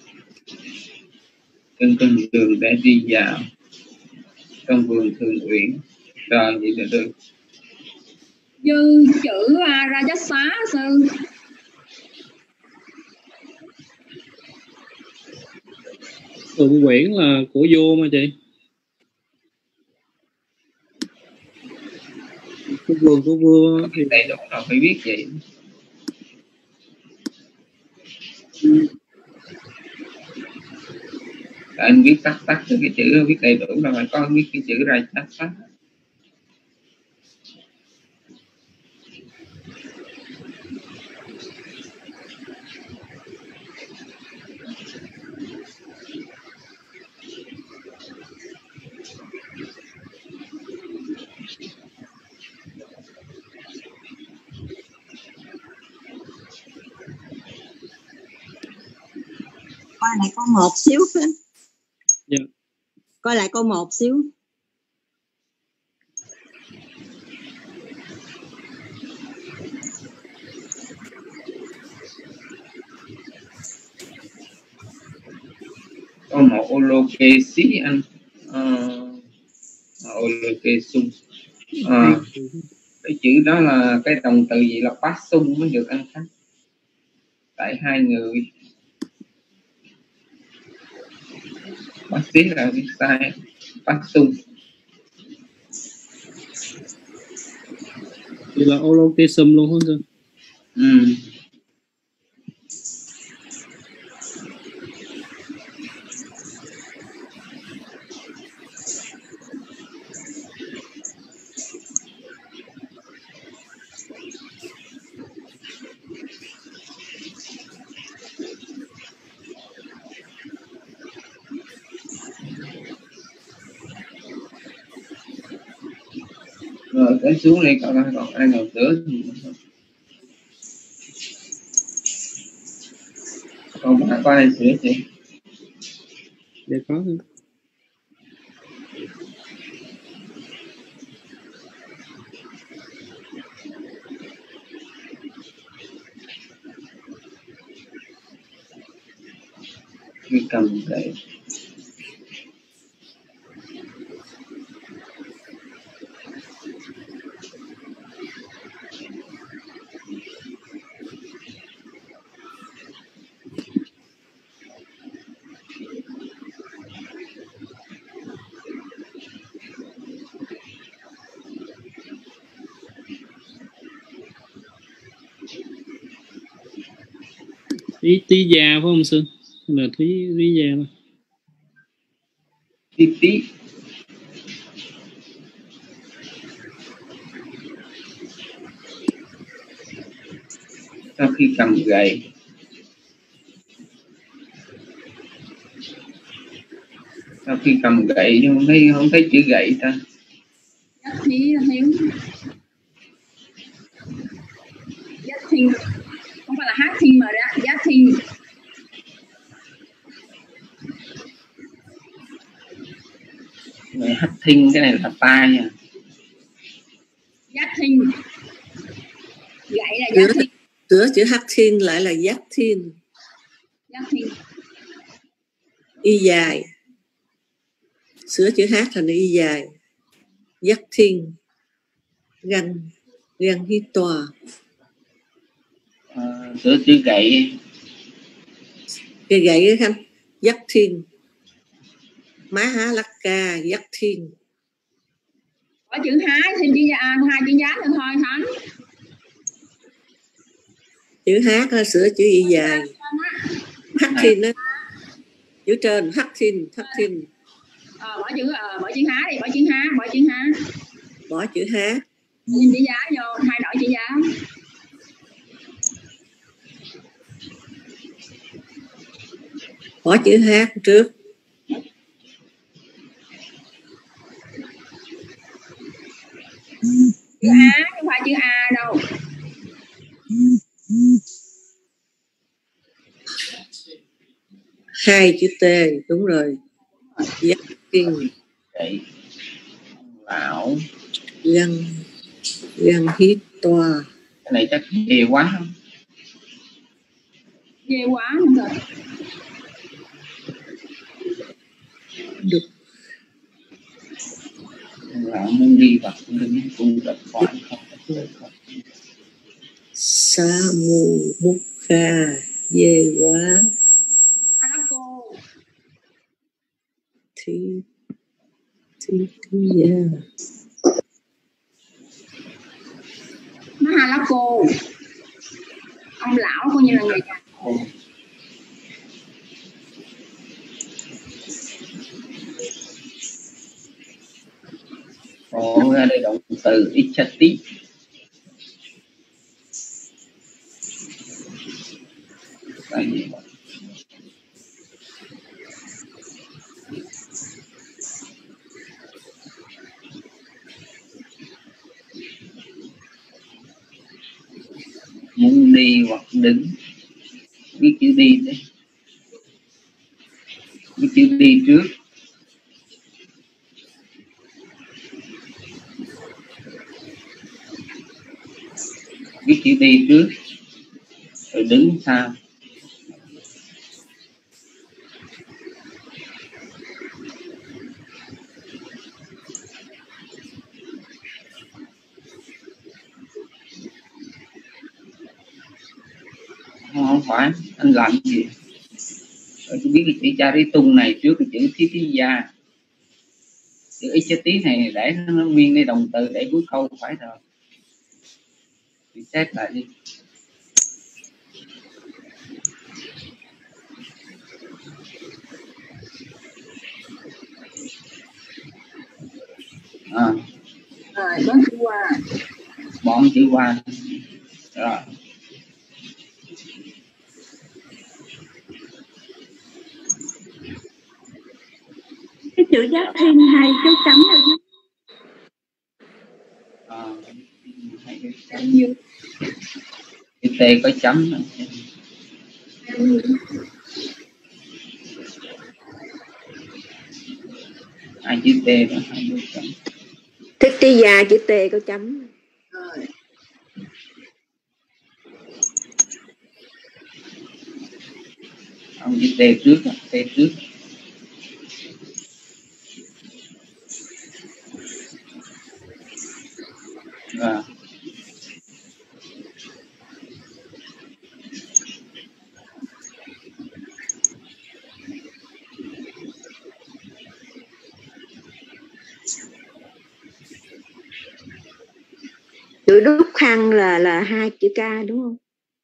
Speaker 3: trên con đường để đi dạo trong vườn thượng uyển. Rồi vậy là được.
Speaker 16: Dư chữ à, ra chất xá sư.
Speaker 5: Thượng quyển là của vua mà chị. Cái vườn của vua thì
Speaker 3: đầy đủ rồi, phải biết vậy. Tại anh viết tắt tắt cái chữ viết đầy đủ rồi, phải có biết cái chữ ra tắt tắt.
Speaker 12: Qua này có một xíu thôi.
Speaker 5: Dạ.
Speaker 12: Coi lại câu một xíu.
Speaker 3: Câu một Olokesi anh uh, Olokesum. Uh, cái chữ đó là cái động từ gì là phát sung mới được ăn khách. Tại hai người bác sĩ là biết sai phát sung.
Speaker 5: Thì là Olokesum luôn không sư?
Speaker 3: Ừ. Rồi cái xuống đây còn còn ai nào nữa còn bạn có ai sửa chị?
Speaker 5: Dạ có.
Speaker 3: Cái cầm cái
Speaker 5: Ý tí già phải không sư? Là thúy tí già thôi.
Speaker 3: tí tí. Sau khi cầm gậy. Sau khi cầm gậy nhưng không thấy không thấy chữ gậy ta.
Speaker 16: Giác thi thiếu. Giác thi không phải là hát thi mà đã giác thi.
Speaker 3: Hắt thinh cái này là tai nha.
Speaker 16: Giác thinh. Gậy là giác thinh.
Speaker 6: Sửa chữ hắt thiên lại là giác thiên.
Speaker 16: Giác thinh.
Speaker 6: Y dài. Sửa chữ hát thành y dài. Giác thiên. Găng. Găng hi tòa.
Speaker 3: À, sửa chữ gậy.
Speaker 6: Cái gậy đó Khanh. Giác thiên. Má há lắc ca. Giác thiên.
Speaker 16: Có chữ há thì chữ à, hai chữ giá thôi thôi Khánh.
Speaker 6: Chữ hát là sửa chữ y dài. Hắt thiên đó. Chữ trên hắt thiên, hắt thiên.
Speaker 16: Ờ, bỏ chữ ờ, bỏ chữ há đi, bỏ chữ há, bỏ chữ há.
Speaker 6: Bỏ chữ há.
Speaker 16: Nhìn chữ giá vô, thay đổi chữ giá.
Speaker 6: Bỏ chữ hát trước.
Speaker 16: Chữ á, không phải chữ a đâu.
Speaker 6: Hai chữ T, đúng rồi. Giác thiên.
Speaker 3: Gậy. Lão.
Speaker 6: Găng. Găng hít toa.
Speaker 3: Cái này chắc ghê quá không?
Speaker 16: Ghê quá không được.
Speaker 6: Được.
Speaker 3: Lão muốn đi vào đứng tu tập khoản không?
Speaker 6: Sa mù múc kha. Ghê quá. Thi. Thi thi yeah.
Speaker 16: Nó Hà lá cô. Ông lão coi như là người già.
Speaker 3: Ồ, ra đây động từ ichati. Cái gì vậy? Muốn đi hoặc đứng. Biết chữ đi đấy. Biết chữ đi trước. chữ D trước rồi đứng sau. Không, không phải, anh làm gì? Rồi tôi biết cái chữ Charitung này trước cái chữ Thí Thí Gia. Chữ ít chữ tí này để nó nguyên đây đồng từ để cuối câu phải rồi. Thì xét lại đi. À.
Speaker 16: Rồi, bớt chữ qua.
Speaker 3: Bọn chữ qua. Rồi.
Speaker 2: Cái chữ giáp thêm hai dấu chấm đâu chứ.
Speaker 3: À, hai cái chấm. Chữ T có chấm nữa. Hai chữ T đó, hai dấu chấm.
Speaker 4: Thích Tí Gia chữ T có chấm.
Speaker 16: Rồi.
Speaker 3: Ông chữ T trước, T trước. Rồi.
Speaker 4: Chữ Đúc Khăn là là hai chữ K đúng không?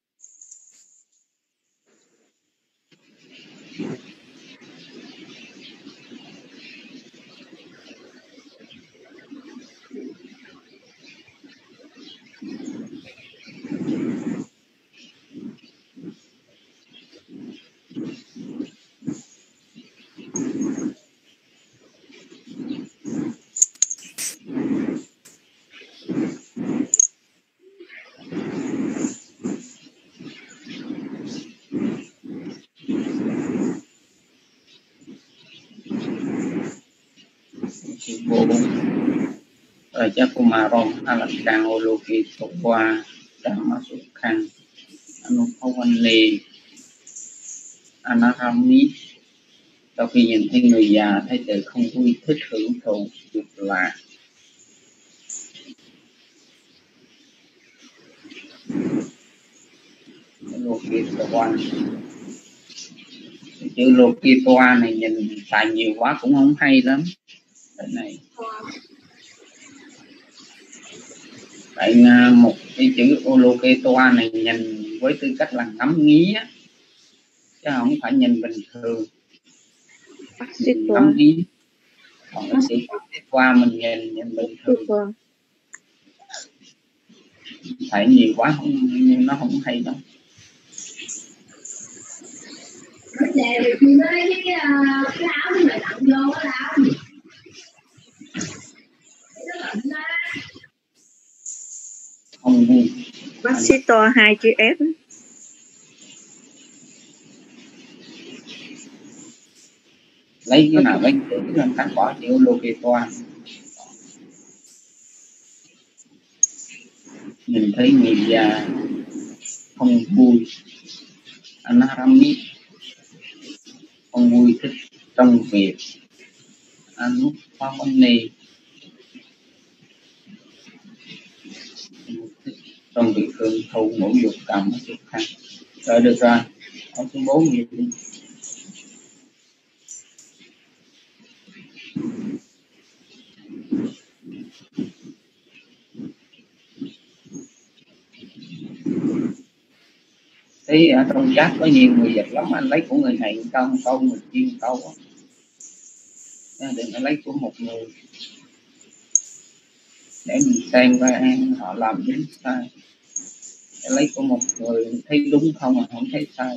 Speaker 3: Rajakumarom Alakang Oloki Tokwa Dhammasukhan Anupavani Anarami. Sau khi nhìn thấy người già, thấy tự không vui thích hưởng thụ dục lạc. Lokitoa, chữ Lokitoa này nhìn xài nhiều quá cũng không hay lắm. Cái này tại một cái chữ Oloketoa này nhìn với tư cách là ngắm nghía chứ không phải nhìn bình thường, nhìn ngắm nghía. Còn cái chữ qua mình nhìn nhìn bình thường, phải nhiều quá không, nó không hay đâu.
Speaker 16: Để thì mới cái cái áo này tặng vô cái áo gì?
Speaker 3: Không vui.
Speaker 1: Bác sĩ to hai chữ F.
Speaker 3: Lấy cái nào lấy chữ là cắt bỏ chữ Loketoa. Nhìn thấy người già không vui, Anarami không vui thích trong việc, Anupavani trong việc hưởng thụ ngũ dục cảm xúc khăn. Rồi được rồi, ở số bốn gì đi. Thấy ở trong chat có nhiều người dịch lắm, anh lấy của người này một câu, một câu người kia một câu. Đừng có lấy của một người để mình xem coi họ làm đúng sai. Để lấy của một người thấy đúng không mà không thấy sai,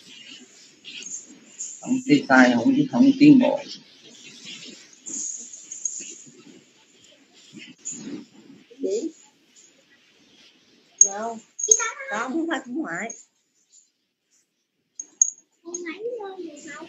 Speaker 3: không thấy sai không không tiến bộ.
Speaker 12: Gì? Đâu? Không, không phải cũng ngoại.
Speaker 8: Không lấy lên được không?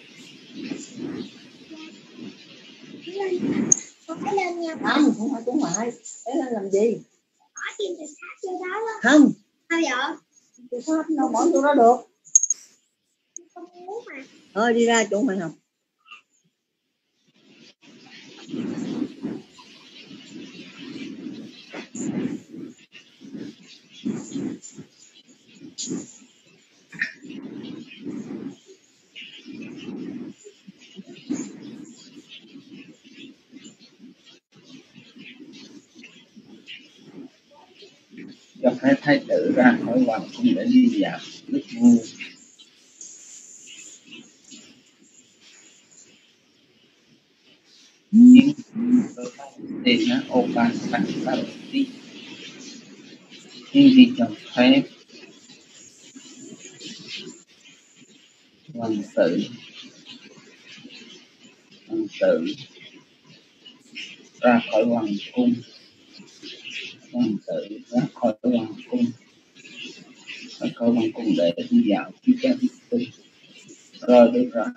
Speaker 8: Không phải lên nha.
Speaker 12: Không, không phải cũng ngoại. Để lên làm gì?
Speaker 8: Bỏ chim từ khác vô đó đó.
Speaker 12: Không,
Speaker 8: Sao vậy?
Speaker 12: Đâu bỏ chỗ đó được.
Speaker 8: Không muốn mà.
Speaker 12: Thôi đi ra chỗ mày học.
Speaker 3: Cho phép thái tử ra khỏi hoàng cung để đi dạo nước mưa. Nhưng tên nó ô ba sẵn sàng đi. Nhưng vì cho phép hoàng tử hoàng tử ra khỏi hoàng cung, hoàng tử ra khỏi hoàng cung, ra khỏi hoàng cung để đi dạo chứ cha đi tu. Rồi được rồi.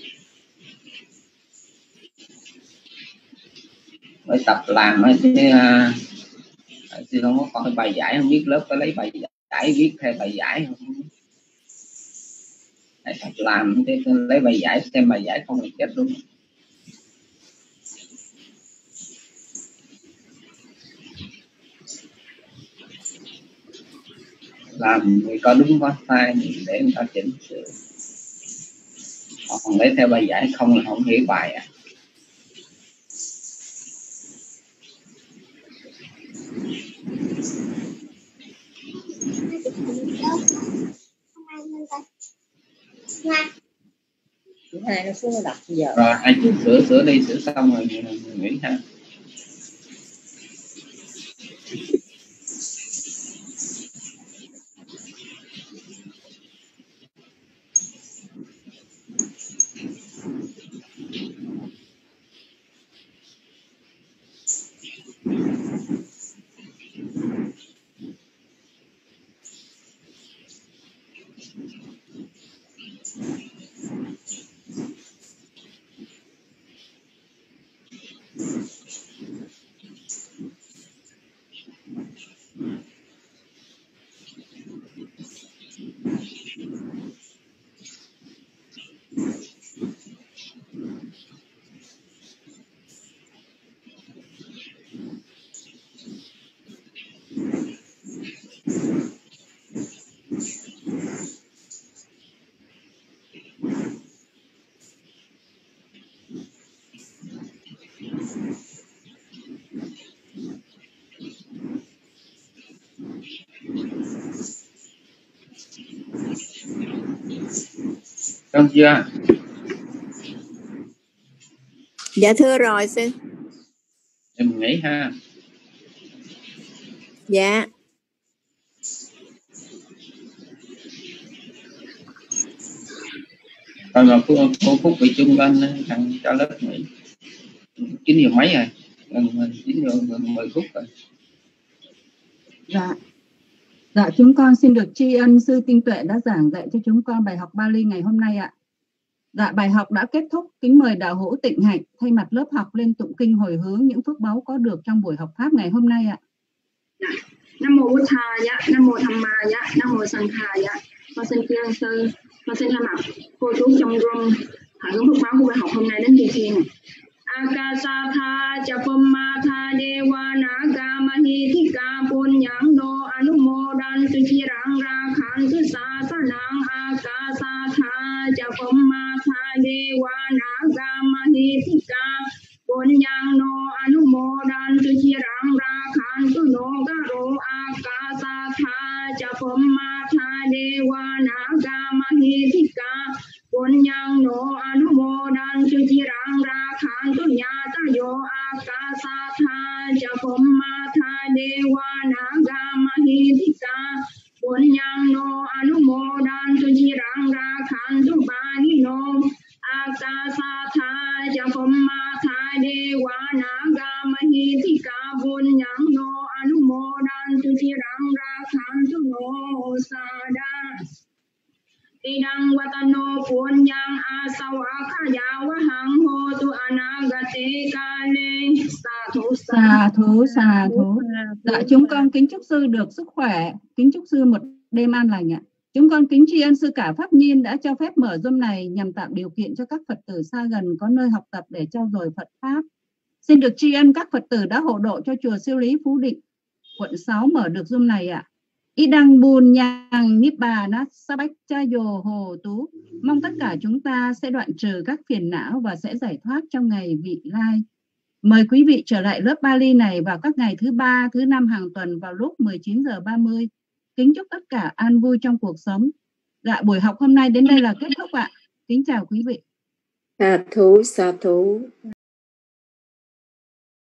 Speaker 3: Mới tập làm ấy chứ, chứ không có coi bài giải, không biết lớp có lấy bài giải viết theo bài giải không. Để tập làm thế lấy bài giải xem bài giải không là chết luôn. Làm thì có đúng có sai thì để người ta chỉnh sửa. Họ còn lấy theo bài giải không là không hiểu bài à.
Speaker 12: Thứ hai nó xuống nó đọc giờ.
Speaker 3: Rồi ai chịu sửa sửa đi, sửa xong rồi mình nghĩ ha. Xong chưa?
Speaker 7: Dạ thưa rồi xin.
Speaker 3: Em nghĩ ha.
Speaker 7: Dạ.
Speaker 3: Rồi mà cô, cô Phúc bị chung lên thằng cho lớp nghỉ. Chín giờ mấy rồi? Gần chín giờ mười phút rồi.
Speaker 2: Dạ. Dạ chúng con xin được tri ân sư Tinh Tuệ đã giảng dạy cho chúng con bài học Bali ngày hôm nay ạ. Dạ bài học đã kết thúc, kính mời đạo hữu Tịnh Hạnh thay mặt lớp học lên tụng kinh hồi hướng những phước báu có được trong buổi học pháp ngày hôm nay ạ.
Speaker 16: Dạ. Nam mô Bụt Thà dạ, Nam mô Tham Ma dạ, Nam mô Sang Hà dạ. Con xin tri ân sư, con xin thay mặt cô chú trong room hãy hướng phước báo của bài học hôm nay đến đi thiên. Akasatha Chapammatha Dewa Naga Mahithika Punyam No Anumodan Suchirang Rakhantu Sasanang Akasatha Chapammatha Dewa Naga Mahithika Punyam No Anumodan Suchirang Rakhantu No Garo Akasatha Chapammatha Dewa Naga Mahithika Punyam No Anumodan Suchirang Rakhantu Nyata Yo Akasatha Chapammatha Dewa Naga Mahithika Punyam No Anumodan Suchirang Rakhantu Bani No Akasatha Chapammatha Dewa Naga Mahithika Punyam No Anumodan Suchirang Rakhantu No Sada Idang Watano uôn yang asawa khaya wa hang ho tu anagati kale. Sa thú
Speaker 2: Xà thú, xà thú. Dạ, chúng con kính chúc sư được sức khỏe, kính chúc sư một đêm an lành ạ. Chúng con kính tri ân sư cả Pháp Nhiên đã cho phép mở Zoom này nhằm tạo điều kiện cho các Phật tử xa gần có nơi học tập để trau dồi Phật Pháp. Xin được tri ân các Phật tử đã hộ độ cho chùa Siêu Lý Phú Định, quận sáu mở được Zoom này ạ. Y đăng bùn nhang niết bà nát sa bách cha dồ hồ tú. Mong tất cả chúng ta sẽ đoạn trừ các phiền não và sẽ giải thoát trong ngày vị lai. Mời quý vị trở lại lớp Bali này vào các ngày thứ ba, thứ năm hàng tuần vào lúc mười chín giờ ba mươi. Kính chúc tất cả an vui trong cuộc sống. Dạ, buổi học hôm nay đến đây là kết thúc ạ. Kính chào quý vị.
Speaker 4: Sa thú, sa thú.